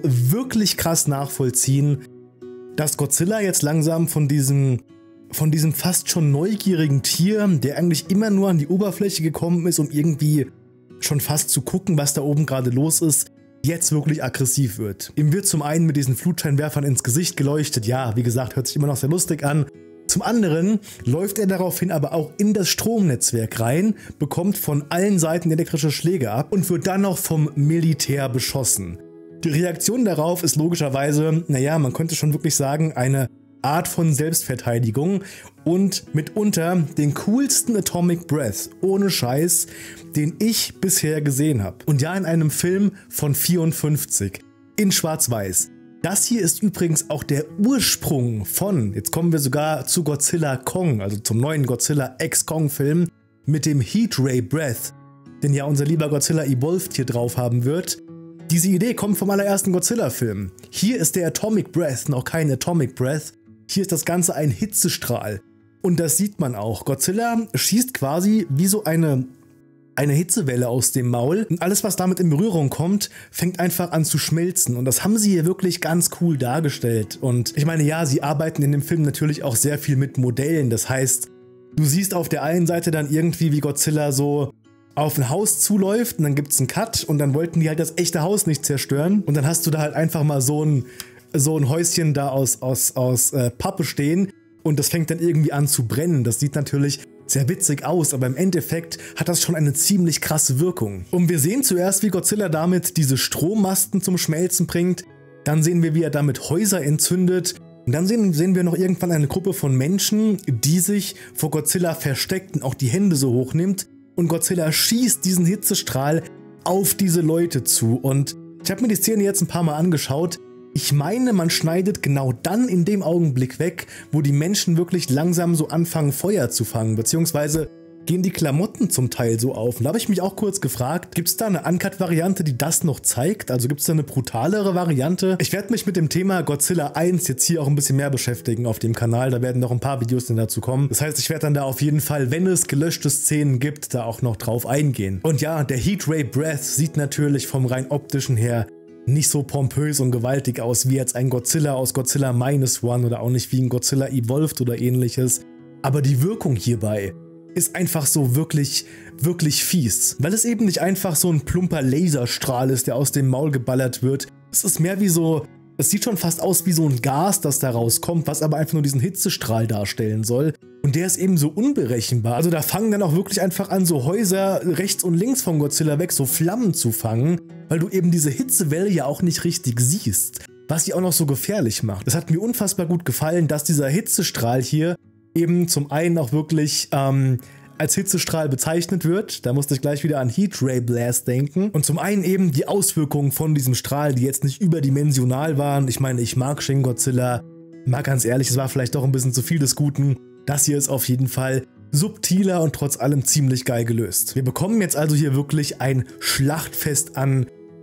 krass nachvollziehen, dass Godzilla jetzt langsam von diesem fast schon neugierigen Tier, der eigentlich immer nur an die Oberfläche gekommen ist, um irgendwie schon fast zu gucken, was da oben gerade los ist, jetzt wirklich aggressiv wird. Ihm wird zum einen mit diesen Flutscheinwerfern ins Gesicht geleuchtet, ja, wie gesagt, hört sich immer noch sehr lustig an. Zum anderen läuft er daraufhin aber auch in das Stromnetzwerk rein, bekommt von allen Seiten elektrische Schläge ab und wird dann noch vom Militär beschossen. Die Reaktion darauf ist logischerweise, naja, man könnte schon wirklich sagen, eine Art von Selbstverteidigung und mitunter den coolsten Atomic Breath, ohne Scheiß, den ich bisher gesehen habe. Und ja, in einem Film von 54, in Schwarz-Weiß. Das hier ist übrigens auch der Ursprung von, jetzt kommen wir sogar zu Godzilla Kong, also zum neuen Godzilla X Kong Film mit dem Heat Ray Breath, den ja unser lieber Godzilla Evolved hier drauf haben wird. Diese Idee kommt vom allerersten Godzilla-Film. Hier ist der Atomic Breath noch kein Atomic Breath. Hier ist das Ganze ein Hitzestrahl. Und das sieht man auch. Godzilla schießt quasi wie so eine Hitzewelle aus dem Maul. Und alles, was damit in Berührung kommt, fängt einfach an zu schmelzen. Und das haben sie hier wirklich ganz cool dargestellt. Und ich meine, ja, sie arbeiten in dem Film natürlich auch sehr viel mit Modellen. Das heißt, du siehst auf der einen Seite dann irgendwie, wie Godzilla so auf ein Haus zuläuft und dann gibt es einen Cut und dann wollten die halt das echte Haus nicht zerstören und dann hast du da halt einfach mal so ein Häuschen da aus Pappe stehen und das fängt dann irgendwie an zu brennen. Das sieht natürlich sehr witzig aus, aber im Endeffekt hat das schon eine ziemlich krasse Wirkung. Und wir sehen zuerst, wie Godzilla damit diese Strommasten zum Schmelzen bringt, dann sehen wir, wie er damit Häuser entzündet. Und dann sehen wir noch irgendwann eine Gruppe von Menschen, die sich vor Godzilla versteckt und auch die Hände so hoch nimmt. Und Godzilla schießt diesen Hitzestrahl auf diese Leute zu. Und ich habe mir die Szene jetzt ein paar Mal angeschaut. Ich meine, man schneidet genau dann in dem Augenblick weg, wo die Menschen wirklich langsam so anfangen, Feuer zu fangen. Beziehungsweise gehen die Klamotten zum Teil so auf. Und da habe ich mich auch kurz gefragt, gibt es da eine Uncut-Variante, die das noch zeigt? Also gibt es da eine brutalere Variante? Ich werde mich mit dem Thema Godzilla 1 jetzt hier auch ein bisschen mehr beschäftigen auf dem Kanal. Da werden noch ein paar Videos dazu kommen. Das heißt, ich werde dann da auf jeden Fall, wenn es gelöschte Szenen gibt, da auch noch drauf eingehen. Und ja, der Heat Ray Breath sieht natürlich vom rein optischen her nicht so pompös und gewaltig aus wie jetzt ein Godzilla aus Godzilla Minus One oder auch nicht wie ein Godzilla Evolved oder ähnliches. Aber die Wirkung hierbei ist einfach so wirklich, wirklich fies. Weil es eben nicht einfach so ein plumper Laserstrahl ist, der aus dem Maul geballert wird. Es ist mehr wie so, es sieht schon fast aus wie so ein Gas, das da rauskommt, was aber einfach nur diesen Hitzestrahl darstellen soll. Und der ist eben so unberechenbar. Also da fangen dann auch wirklich einfach an, so Häuser rechts und links von Godzilla weg, so Flammen zu fangen, weil du eben diese Hitzewelle ja auch nicht richtig siehst. Was sie auch noch so gefährlich macht. Es hat mir unfassbar gut gefallen, dass dieser Hitzestrahl hier eben zum einen auch wirklich als Hitzestrahl bezeichnet wird. Da musste ich gleich wieder an Heat Ray Blast denken. Und zum einen eben die Auswirkungen von diesem Strahl, die jetzt nicht überdimensional waren. Ich meine, ich mag Shin Godzilla. Mal ganz ehrlich, es war vielleicht doch ein bisschen zu viel des Guten. Das hier ist auf jeden Fall subtiler und trotz allem ziemlich geil gelöst. Wir bekommen jetzt also hier wirklich ein Schlachtfest an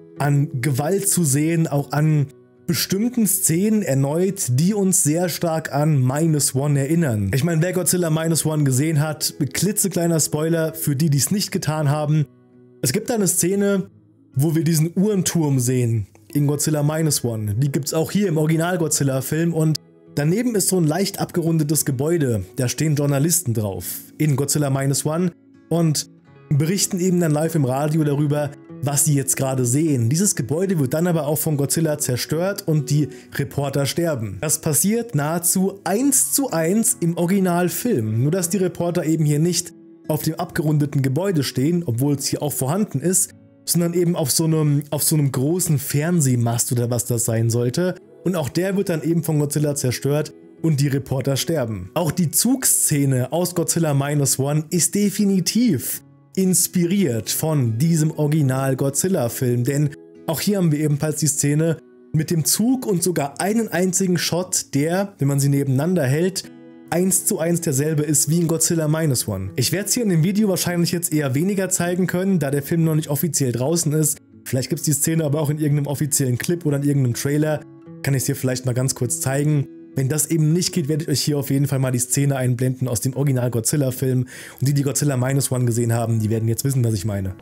Gewalt zu sehen, auch an bestimmten Szenen erneut, die uns sehr stark an Minus One erinnern. Ich meine, wer Godzilla Minus One gesehen hat, klitzekleiner Spoiler für die, die es nicht getan haben. Es gibt da eine Szene, wo wir diesen Uhrenturm sehen in Godzilla Minus One. Die gibt es auch hier im Original-Godzilla-Film und daneben ist so ein leicht abgerundetes Gebäude. Da stehen Journalisten drauf in Godzilla Minus One und berichten eben dann live im Radio darüber, was sie jetzt gerade sehen. Dieses Gebäude wird dann aber auch von Godzilla zerstört und die Reporter sterben. Das passiert nahezu 1:1 im Originalfilm, nur dass die Reporter eben hier nicht auf dem abgerundeten Gebäude stehen, obwohl es hier auch vorhanden ist, sondern eben auf so einem großen Fernsehmast oder was das sein sollte. Und auch der wird dann eben von Godzilla zerstört und die Reporter sterben. Auch die Zugszene aus Godzilla Minus One ist definitiv inspiriert von diesem Original-Godzilla-Film, denn auch hier haben wir ebenfalls die Szene mit dem Zug und sogar einen einzigen Shot, der, wenn man sie nebeneinander hält, 1:1 derselbe ist wie in Godzilla Minus One. Ich werde es hier in dem Video wahrscheinlich jetzt eher weniger zeigen können, da der Film noch nicht offiziell draußen ist. Vielleicht gibt es die Szene aber auch in irgendeinem offiziellen Clip oder in irgendeinem Trailer. Kann ich es hier vielleicht mal ganz kurz zeigen. Wenn das eben nicht geht, werde ich euch hier auf jeden Fall mal die Szene einblenden aus dem Original-Godzilla-Film. Und die Godzilla Minus One gesehen haben, die werden jetzt wissen, was ich meine.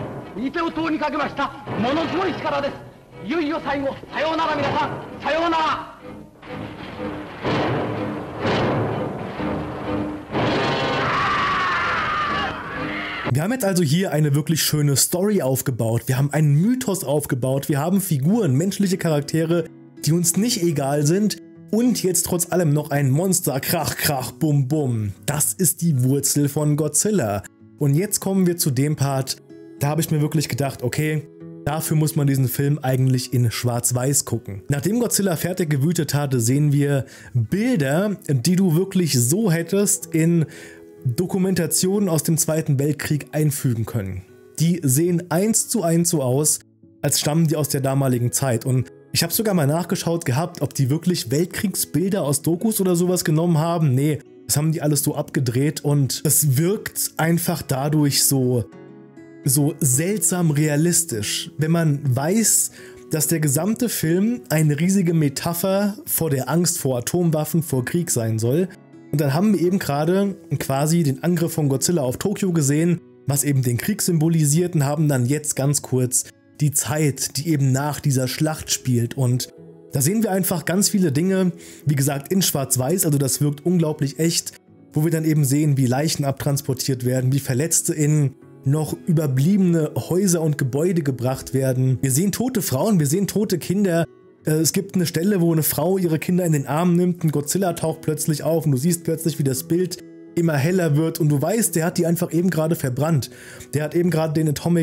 Wir haben jetzt also hier eine wirklich schöne Story aufgebaut. Wir haben einen Mythos aufgebaut. Wir haben Figuren, menschliche Charaktere, die uns nicht egal sind. Und jetzt trotz allem noch ein Monster, krach, krach, bum, bum. Das ist die Wurzel von Godzilla. Und jetzt kommen wir zu dem Part, da habe ich mir wirklich gedacht, okay, dafür muss man diesen Film eigentlich in Schwarz-Weiß gucken. Nachdem Godzilla fertig gewütet hatte, sehen wir Bilder, die du wirklich so hättest in Dokumentationen aus dem Zweiten Weltkrieg einfügen können. Die sehen 1:1 so aus, als stammen die aus der damaligen Zeit. Und ich habe sogar mal nachgeschaut gehabt, ob die wirklich Weltkriegsbilder aus Dokus oder sowas genommen haben. Nee, das haben die alles so abgedreht und es wirkt einfach dadurch so seltsam realistisch. Wenn man weiß, dass der gesamte Film eine riesige Metapher vor der Angst vor Atomwaffen, vor Krieg sein soll. Und dann haben wir eben gerade quasi den Angriff von Godzilla auf Tokio gesehen, was eben den Krieg symbolisiert, und haben dann jetzt ganz kurz die Zeit, die eben nach dieser Schlacht spielt. Und da sehen wir einfach ganz viele Dinge, wie gesagt, in Schwarz-Weiß, also das wirkt unglaublich echt, wo wir dann eben sehen, wie Leichen abtransportiert werden, wie Verletzte in noch überbliebene Häuser und Gebäude gebracht werden. Wir sehen tote Frauen, wir sehen tote Kinder. Es gibt eine Stelle, wo eine Frau ihre Kinder in den Arm nimmt, ein Godzilla taucht plötzlich auf und du siehst plötzlich, wie das Bild immer heller wird und du weißt, der hat die einfach eben gerade verbrannt. Der hat eben gerade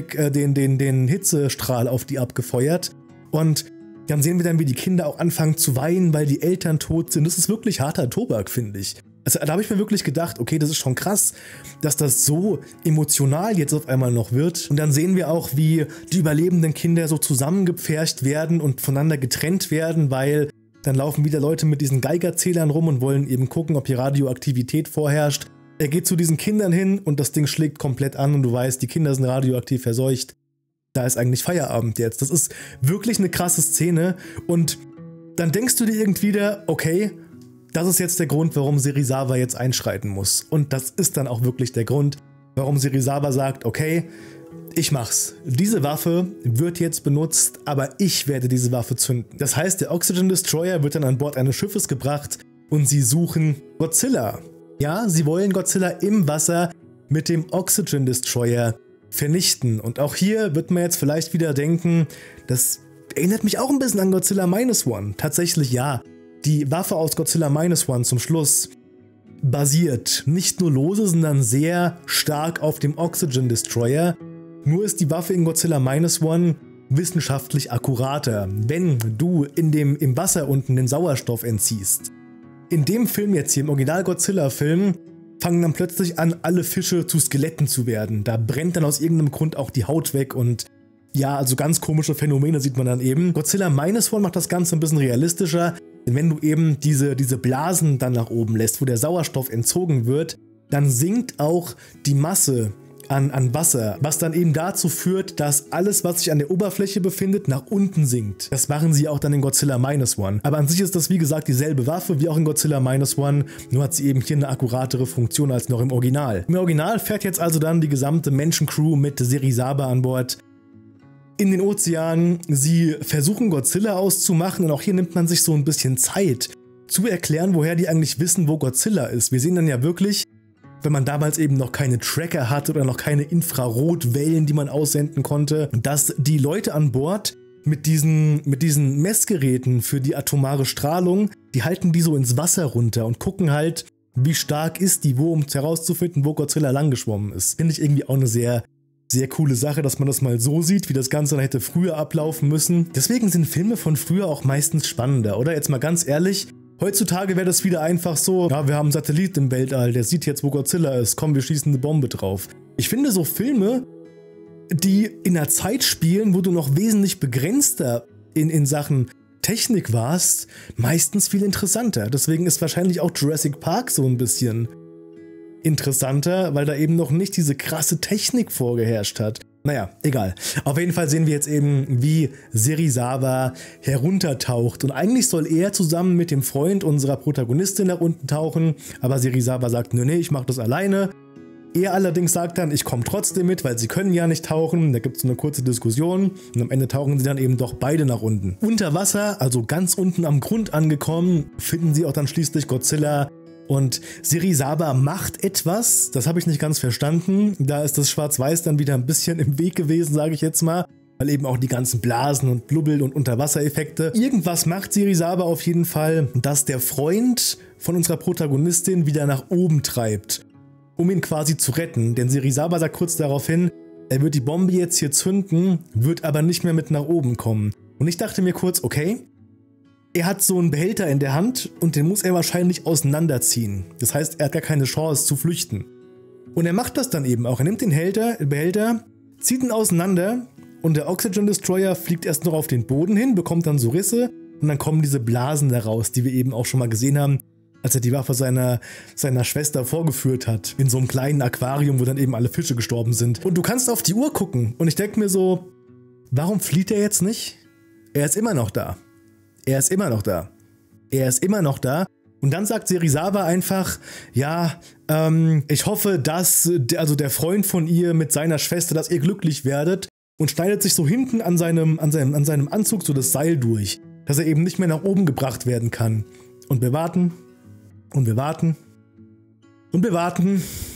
den Hitzestrahl auf die abgefeuert und dann sehen wir dann, wie die Kinder auch anfangen zu weinen, weil die Eltern tot sind. Das ist wirklich harter Tobak, finde ich. Also da habe ich mir wirklich gedacht, okay, das ist schon krass, dass das so emotional jetzt auf einmal noch wird. Und dann sehen wir auch, wie die überlebenden Kinder so zusammengepfercht werden und voneinander getrennt werden, weil dann laufen wieder Leute mit diesen Geigerzählern rum und wollen eben gucken, ob hier Radioaktivität vorherrscht. Er geht zu diesen Kindern hin und das Ding schlägt komplett an und du weißt, die Kinder sind radioaktiv verseucht. Da ist eigentlich Feierabend jetzt. Das ist wirklich eine krasse Szene und dann denkst du dir irgendwie wieder, okay, das ist jetzt der Grund, warum Serizawa jetzt einschreiten muss. Und das ist dann auch wirklich der Grund, warum Serizawa sagt, okay, ich mach's. Diese Waffe wird jetzt benutzt, aber ich werde diese Waffe zünden. Das heißt, der Oxygen Destroyer wird dann an Bord eines Schiffes gebracht und sie suchen Godzilla. Ja, sie wollen Godzilla im Wasser mit dem Oxygen Destroyer vernichten. Und auch hier wird man jetzt vielleicht wieder denken, das erinnert mich auch ein bisschen an Godzilla Minus One. Tatsächlich ja. Die Waffe aus Godzilla Minus One zum Schluss basiert nicht nur lose, sondern sehr stark auf dem Oxygen Destroyer. Nur ist die Waffe in Godzilla Minus One wissenschaftlich akkurater, wenn du im Wasser unten den Sauerstoff entziehst. In dem Film jetzt hier, im Original Godzilla-Film, fangen dann plötzlich an, alle Fische zu Skeletten zu werden. Da brennt dann aus irgendeinem Grund auch die Haut weg und ja, also ganz komische Phänomene sieht man dann eben. Godzilla Minus One macht das Ganze ein bisschen realistischer, denn wenn du eben diese Blasen dann nach oben lässt, wo der Sauerstoff entzogen wird, dann sinkt auch die Masse an Wasser, was dann eben dazu führt, dass alles, was sich an der Oberfläche befindet, nach unten sinkt. Das machen sie auch dann in Godzilla Minus One. Aber an sich ist das wie gesagt dieselbe Waffe wie auch in Godzilla Minus One, nur hat sie eben hier eine akkuratere Funktion als noch im Original. Im Original fährt jetzt also dann die gesamte Menschencrew mit Serizawa an Bord in den Ozean. Sie versuchen Godzilla auszumachen und auch hier nimmt man sich so ein bisschen Zeit zu erklären, woher die eigentlich wissen, wo Godzilla ist. Wir sehen dann ja wirklich, wenn man damals eben noch keine Tracker hatte oder noch keine Infrarotwellen, die man aussenden konnte, dass die Leute an Bord mit diesen Messgeräten für die atomare Strahlung, die halten die so ins Wasser runter und gucken halt, wie stark ist die, um herauszufinden, wo Godzilla langgeschwommen ist. Finde ich irgendwie auch eine sehr coole Sache, dass man das mal so sieht, wie das Ganze dann hätte früher ablaufen müssen. Deswegen sind Filme von früher auch meistens spannender, oder? Jetzt mal ganz ehrlich, heutzutage wäre das wieder einfach so, ja, wir haben einen Satellit im Weltall, der sieht jetzt, wo Godzilla ist, komm, wir schießen eine Bombe drauf. Ich finde so Filme, die in einer Zeit spielen, wo du noch wesentlich begrenzter in Sachen Technik warst, meistens viel interessanter. Deswegen ist wahrscheinlich auch Jurassic Park so ein bisschen interessanter, weil da eben noch nicht diese krasse Technik vorgeherrscht hat. Naja, egal. Auf jeden Fall sehen wir jetzt eben, wie Serizawa heruntertaucht. Und eigentlich soll er zusammen mit dem Freund unserer Protagonistin nach unten tauchen. Aber Serizawa sagt, nee, ich mach das alleine. Er allerdings sagt dann, ich komme trotzdem mit, weil sie können ja nicht tauchen. Da gibt es so eine kurze Diskussion. Und am Ende tauchen sie dann eben doch beide nach unten. Unter Wasser, also ganz unten am Grund angekommen, finden sie auch dann schließlich Godzilla. Und Serizawa macht etwas, das habe ich nicht ganz verstanden. Da ist das Schwarz-Weiß dann wieder ein bisschen im Weg gewesen, sage ich jetzt mal. Weil eben auch die ganzen Blasen und Blubbel und Unterwassereffekte. Irgendwas macht Serizawa auf jeden Fall, dass der Freund von unserer Protagonistin wieder nach oben treibt, um ihn quasi zu retten. Denn Serizawa sagt kurz daraufhin, er wird die Bombe jetzt hier zünden, wird aber nicht mehr mit nach oben kommen. Und ich dachte mir kurz, okay, er hat so einen Behälter in der Hand und den muss er wahrscheinlich auseinanderziehen. Das heißt, er hat gar keine Chance zu flüchten. Und er macht das dann eben auch. Er nimmt den Behälter, zieht ihn auseinander und der Oxygen Destroyer fliegt erst noch auf den Boden hin, bekommt dann so Risse und dann kommen diese Blasen da raus, die wir eben auch schon mal gesehen haben, als er die Waffe seiner Schwester vorgeführt hat. In so einem kleinen Aquarium, wo dann eben alle Fische gestorben sind. Und du kannst auf die Uhr gucken und ich denke mir so, warum flieht er jetzt nicht? Er ist immer noch da. Er ist immer noch da. Er ist immer noch da. Und dann sagt Serizawa einfach, ja, ich hoffe, dass der Freund von ihr mit seiner Schwester, dass ihr glücklich werdet und schneidet sich so hinten an seinem Anzug so das Seil durch, dass er eben nicht mehr nach oben gebracht werden kann. Und wir warten und wir warten und wir warten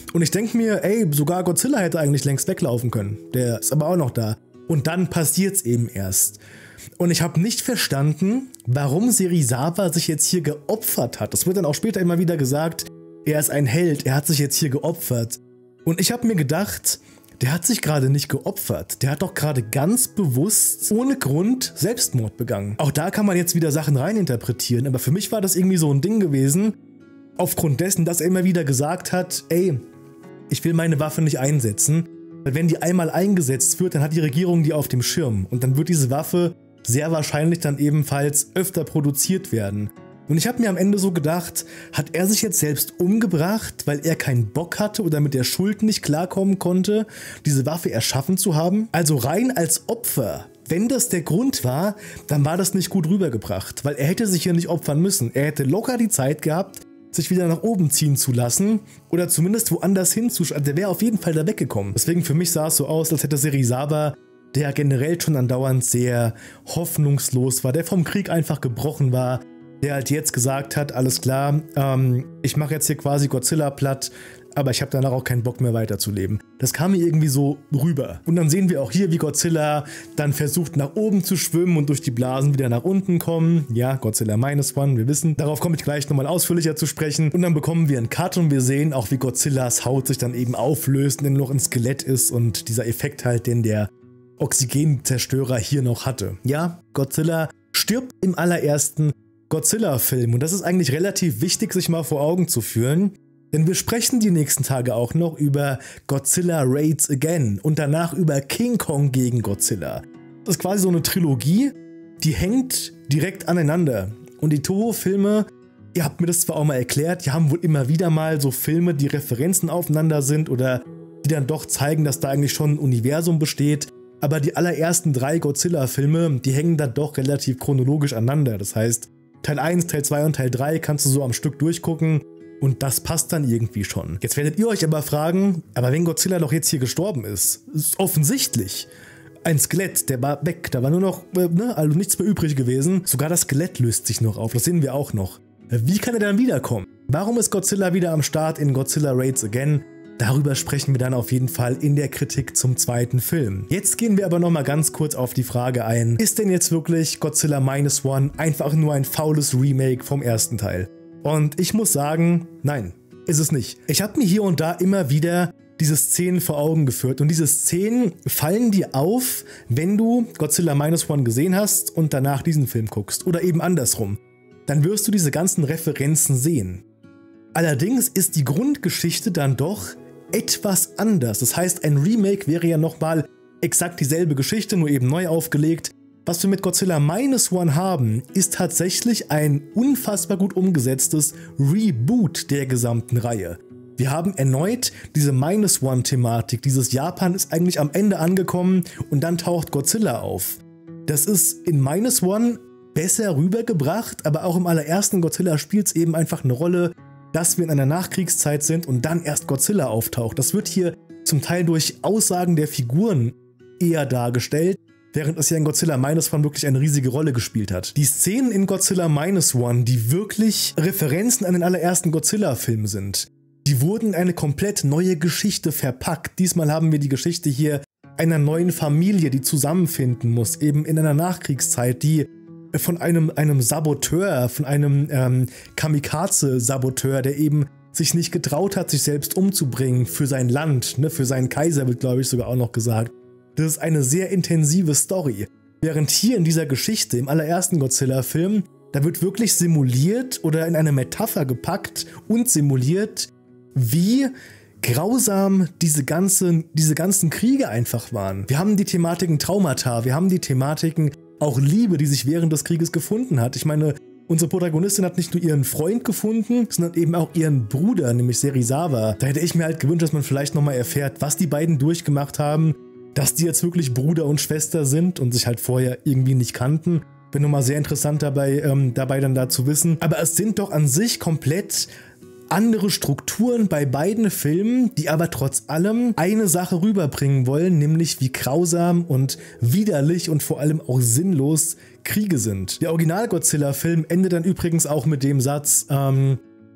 Und ich denke mir, ey, sogar Godzilla hätte eigentlich längst weglaufen können. Der ist aber auch noch da. Und dann passiert's eben erst. Und ich habe nicht verstanden, warum Serizawa sich jetzt hier geopfert hat. Das wird dann auch später immer wieder gesagt, er ist ein Held, er hat sich jetzt hier geopfert. Und ich habe mir gedacht, der hat sich gerade nicht geopfert. Der hat doch gerade ganz bewusst, ohne Grund, Selbstmord begangen. Auch da kann man jetzt wieder Sachen reininterpretieren, aber für mich war das irgendwie so ein Ding gewesen, aufgrund dessen, dass er immer wieder gesagt hat, ey, ich will meine Waffe nicht einsetzen, weil wenn die einmal eingesetzt wird, dann hat die Regierung die auf dem Schirm und dann wird diese Waffe sehr wahrscheinlich dann ebenfalls öfter produziert werden. Und ich habe mir am Ende so gedacht, hat er sich jetzt selbst umgebracht, weil er keinen Bock hatte oder mit der Schuld nicht klarkommen konnte, diese Waffe erschaffen zu haben? Also rein als Opfer, wenn das der Grund war, dann war das nicht gut rübergebracht, weil er hätte sich hier nicht opfern müssen. Er hätte locker die Zeit gehabt, sich wieder nach oben ziehen zu lassen oder zumindest woanders hinzuschauen. Der wäre auf jeden Fall da weggekommen. Deswegen für mich sah es so aus, als hätte Serizawa, der generell schon andauernd sehr hoffnungslos war, der vom Krieg einfach gebrochen war, der halt jetzt gesagt hat, alles klar, ich mache jetzt hier quasi Godzilla platt, aber ich habe danach auch keinen Bock mehr weiterzuleben. Das kam mir irgendwie so rüber. Und dann sehen wir auch hier, wie Godzilla dann versucht nach oben zu schwimmen und durch die Blasen wieder nach unten kommen. Ja, Godzilla -1, wir wissen. Darauf komme ich gleich nochmal ausführlicher zu sprechen. Und dann bekommen wir einen Cut und wir sehen auch, wie Godzillas Haut sich dann eben auflöst und nur noch ein Skelett ist und dieser Effekt halt, den der Oxygenzerstörer hier noch hatte. Ja, Godzilla stirbt im allerersten Godzilla-Film und das ist eigentlich relativ wichtig, sich mal vor Augen zu führen, denn wir sprechen die nächsten Tage auch noch über Godzilla Raids Again und danach über King Kong gegen Godzilla. Das ist quasi so eine Trilogie, die hängt direkt aneinander und die Toho-Filme, ihr habt mir das zwar auch mal erklärt, die haben wohl immer wieder mal so Filme, die Referenzen aufeinander sind oder die dann doch zeigen, dass da eigentlich schon ein Universum besteht, aber die allerersten 3 Godzilla-Filme, die hängen da doch relativ chronologisch aneinander, das heißt, Teil 1, Teil 2 und Teil 3 kannst du so am Stück durchgucken und das passt dann irgendwie schon. Jetzt werdet ihr euch aber fragen, aber wenn Godzilla doch jetzt hier gestorben ist offensichtlich ein Skelett, der war weg, da war nur noch, also nichts mehr übrig gewesen. Sogar das Skelett löst sich noch auf, das sehen wir auch noch. Wie kann er dann wiederkommen? Warum ist Godzilla wieder am Start in Godzilla Raids Again? Darüber sprechen wir dann auf jeden Fall in der Kritik zum zweiten Film. Jetzt gehen wir aber nochmal ganz kurz auf die Frage ein, ist denn jetzt wirklich Godzilla -1 einfach nur ein faules Remake vom ersten Teil? Und ich muss sagen, nein, ist es nicht. Ich habe mir hier und da immer wieder diese Szenen vor Augen geführt und diese Szenen fallen dir auf, wenn du Godzilla -1 gesehen hast und danach diesen Film guckst oder eben andersrum. Dann wirst du diese ganzen Referenzen sehen. Allerdings ist die Grundgeschichte dann doch etwas anders. Das heißt, ein Remake wäre ja nochmal exakt dieselbe Geschichte, nur eben neu aufgelegt. Was wir mit Godzilla -1 haben, ist tatsächlich ein unfassbar gut umgesetztes Reboot der gesamten Reihe. Wir haben erneut diese -1-Thematik, dieses Japan ist eigentlich am Ende angekommen und dann taucht Godzilla auf. Das ist in -1 besser rübergebracht, aber auch im allerersten Godzilla spielt es eben einfach eine Rolle, dass wir in einer Nachkriegszeit sind und dann erst Godzilla auftaucht. Das wird hier zum Teil durch Aussagen der Figuren eher dargestellt, während es ja in Godzilla -1 wirklich eine riesige Rolle gespielt hat. Die Szenen in Godzilla -1, die wirklich Referenzen an den allerersten Godzilla-Film sind, die wurden in eine komplett neue Geschichte verpackt. Diesmal haben wir die Geschichte hier einer neuen Familie, die zusammenfinden muss, eben in einer Nachkriegszeit, die von einem Saboteur, von einem Kamikaze-Saboteur, der eben sich nicht getraut hat, sich selbst umzubringen für sein Land, ne, für seinen Kaiser wird, glaube ich, sogar auch noch gesagt. Das ist eine sehr intensive Story. Während hier in dieser Geschichte, im allerersten Godzilla-Film, da wird wirklich simuliert oder in eine Metapher gepackt und simuliert, wie grausam diese ganzen Kriege einfach waren. Wir haben die Thematiken Traumata, wir haben die Thematiken auch Liebe, die sich während des Krieges gefunden hat. Ich meine, unsere Protagonistin hat nicht nur ihren Freund gefunden, sondern eben auch ihren Bruder, nämlich Serizawa. Da hätte ich mir halt gewünscht, dass man vielleicht nochmal erfährt, was die beiden durchgemacht haben, dass die jetzt wirklich Bruder und Schwester sind und sich halt vorher irgendwie nicht kannten. Bin nochmal sehr interessant dabei dann da zu wissen. Aber es sind doch an sich komplett andere Strukturen bei beiden Filmen, die aber trotz allem eine Sache rüberbringen wollen, nämlich wie grausam und widerlich und vor allem auch sinnlos Kriege sind. Der Original-Godzilla-Film endet dann übrigens auch mit dem Satz,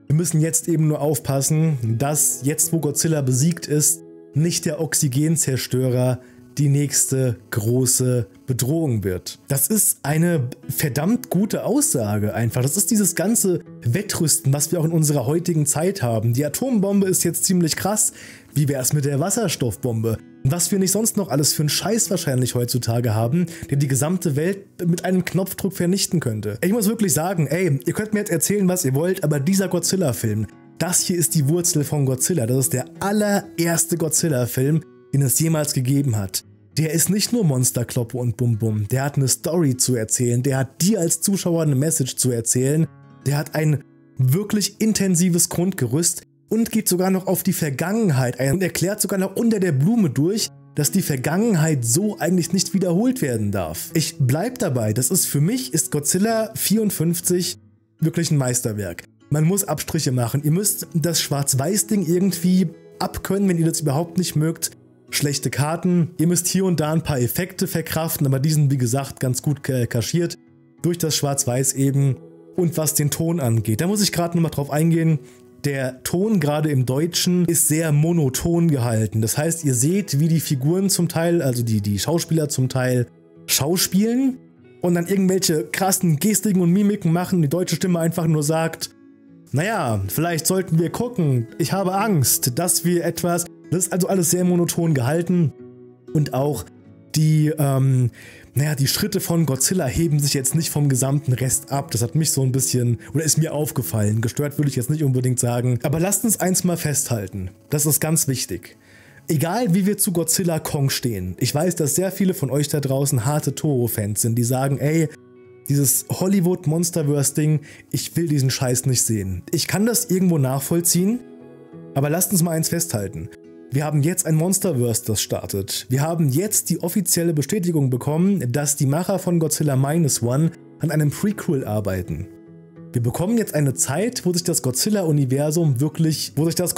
Wir müssen jetzt eben nur aufpassen, dass jetzt, wo Godzilla besiegt ist, nicht der Oxygenzerstörer die nächste große Bedrohung wird. Das ist eine verdammt gute Aussage einfach. Das ist dieses ganze Wettrüsten, was wir auch in unserer heutigen Zeit haben. Die Atombombe ist jetzt ziemlich krass. Wie wäre es mit der Wasserstoffbombe? Was wir nicht sonst noch alles für einen Scheiß wahrscheinlich heutzutage haben, der die gesamte Welt mit einem Knopfdruck vernichten könnte. Ich muss wirklich sagen, ey, ihr könnt mir jetzt erzählen, was ihr wollt, aber dieser Godzilla-Film, das hier ist die Wurzel von Godzilla. Das ist der allererste Godzilla-Film, den es jemals gegeben hat. Der ist nicht nur Monsterkloppe und Bum-Bum. Der hat eine Story zu erzählen. Der hat dir als Zuschauer eine Message zu erzählen. Der hat ein wirklich intensives Grundgerüst und geht sogar noch auf die Vergangenheit ein und erklärt sogar noch unter der Blume durch, dass die Vergangenheit so eigentlich nicht wiederholt werden darf. Ich bleib dabei. Das ist für mich, ist Godzilla 54 wirklich ein Meisterwerk. Man muss Abstriche machen. Ihr müsst das Schwarz-Weiß-Ding irgendwie abkönnen, wenn ihr das überhaupt nicht mögt. Schlechte Karten. Ihr müsst hier und da ein paar Effekte verkraften, aber die sind, wie gesagt, ganz gut kaschiert durch das Schwarz-Weiß eben. Und was den Ton angeht, da muss ich gerade nochmal drauf eingehen. Der Ton gerade im Deutschen ist sehr monoton gehalten. Das heißt, ihr seht, wie die Figuren zum Teil, also die Schauspieler zum Teil schauspielen und dann irgendwelche krassen Gestiken und Mimiken machen. Die deutsche Stimme einfach nur sagt, naja, vielleicht sollten wir gucken. Ich habe Angst, dass wir etwas... Das ist also alles sehr monoton gehalten und auch die Schritte von Godzilla heben sich jetzt nicht vom gesamten Rest ab. Das hat mich so ein bisschen, oder ist mir aufgefallen. Gestört würde ich jetzt nicht unbedingt sagen. Aber lasst uns eins mal festhalten. Das ist ganz wichtig. Egal wie wir zu Godzilla Kong stehen. Ich weiß, dass sehr viele von euch da draußen harte Toho-Fans sind, die sagen, ey, dieses Hollywood-Monsterverse-Ding, ich will diesen Scheiß nicht sehen. Ich kann das irgendwo nachvollziehen, aber lasst uns mal eins festhalten. Wir haben jetzt ein Monsterverse, das startet. Wir haben jetzt die offizielle Bestätigung bekommen, dass die Macher von Godzilla Minus One an einem Prequel arbeiten. Wir bekommen jetzt eine Zeit, wo sich das Godzilla-Universum wirklich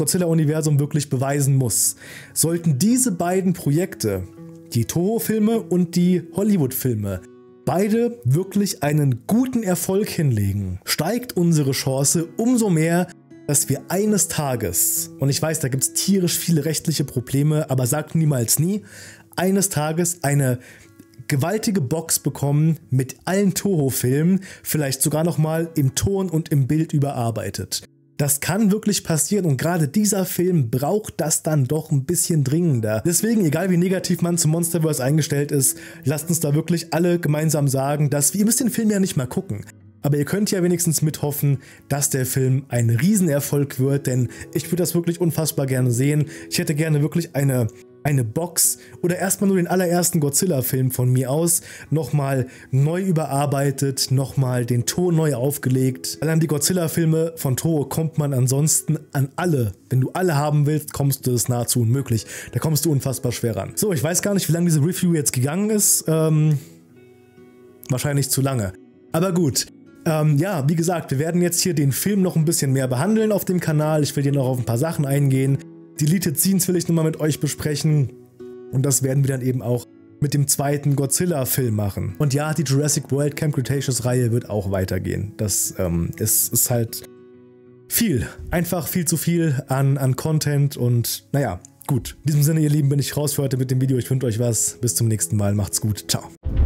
beweisen muss. Sollten diese beiden Projekte, die Toho-Filme und die Hollywood-Filme, beide wirklich einen guten Erfolg hinlegen, steigt unsere Chance umso mehr, dass wir eines Tages, und ich weiß, da gibt es tierisch viele rechtliche Probleme, aber sagt niemals nie, eines Tages eine gewaltige Box bekommen mit allen Toho-Filmen, vielleicht sogar nochmal im Ton und im Bild überarbeitet. Das kann wirklich passieren und gerade dieser Film braucht das dann doch ein bisschen dringender. Deswegen, egal wie negativ man zum Monsterverse eingestellt ist, lasst uns da wirklich alle gemeinsam sagen, dass ihr müsst den Film ja nicht mal gucken. Aber ihr könnt ja wenigstens mithoffen, dass der Film ein Riesenerfolg wird, denn ich würde das wirklich unfassbar gerne sehen. Ich hätte gerne wirklich eine Box oder erstmal nur den allerersten Godzilla-Film von mir aus, nochmal neu überarbeitet, nochmal den Ton neu aufgelegt. An die Godzilla-Filme von Toho kommt man ansonsten an alle. Wenn du alle haben willst, kommst du es nahezu unmöglich. Da kommst du unfassbar schwer ran. So, ich weiß gar nicht, wie lange diese Review jetzt gegangen ist. Wahrscheinlich zu lange. Aber gut. Ja, wie gesagt, wir werden jetzt hier den Film noch ein bisschen mehr behandeln auf dem Kanal. Ich will hier noch auf ein paar Sachen eingehen. Deleted Scenes will ich nochmal mit euch besprechen. Und das werden wir dann eben auch mit dem zweiten Godzilla-Film machen. Und ja, die Jurassic World Camp Cretaceous-Reihe wird auch weitergehen. Das ist halt viel. Einfach viel zu viel an Content. Und naja, gut. In diesem Sinne, ihr Lieben, bin ich raus für heute mit dem Video. Ich wünsche euch was. Bis zum nächsten Mal. Macht's gut. Ciao.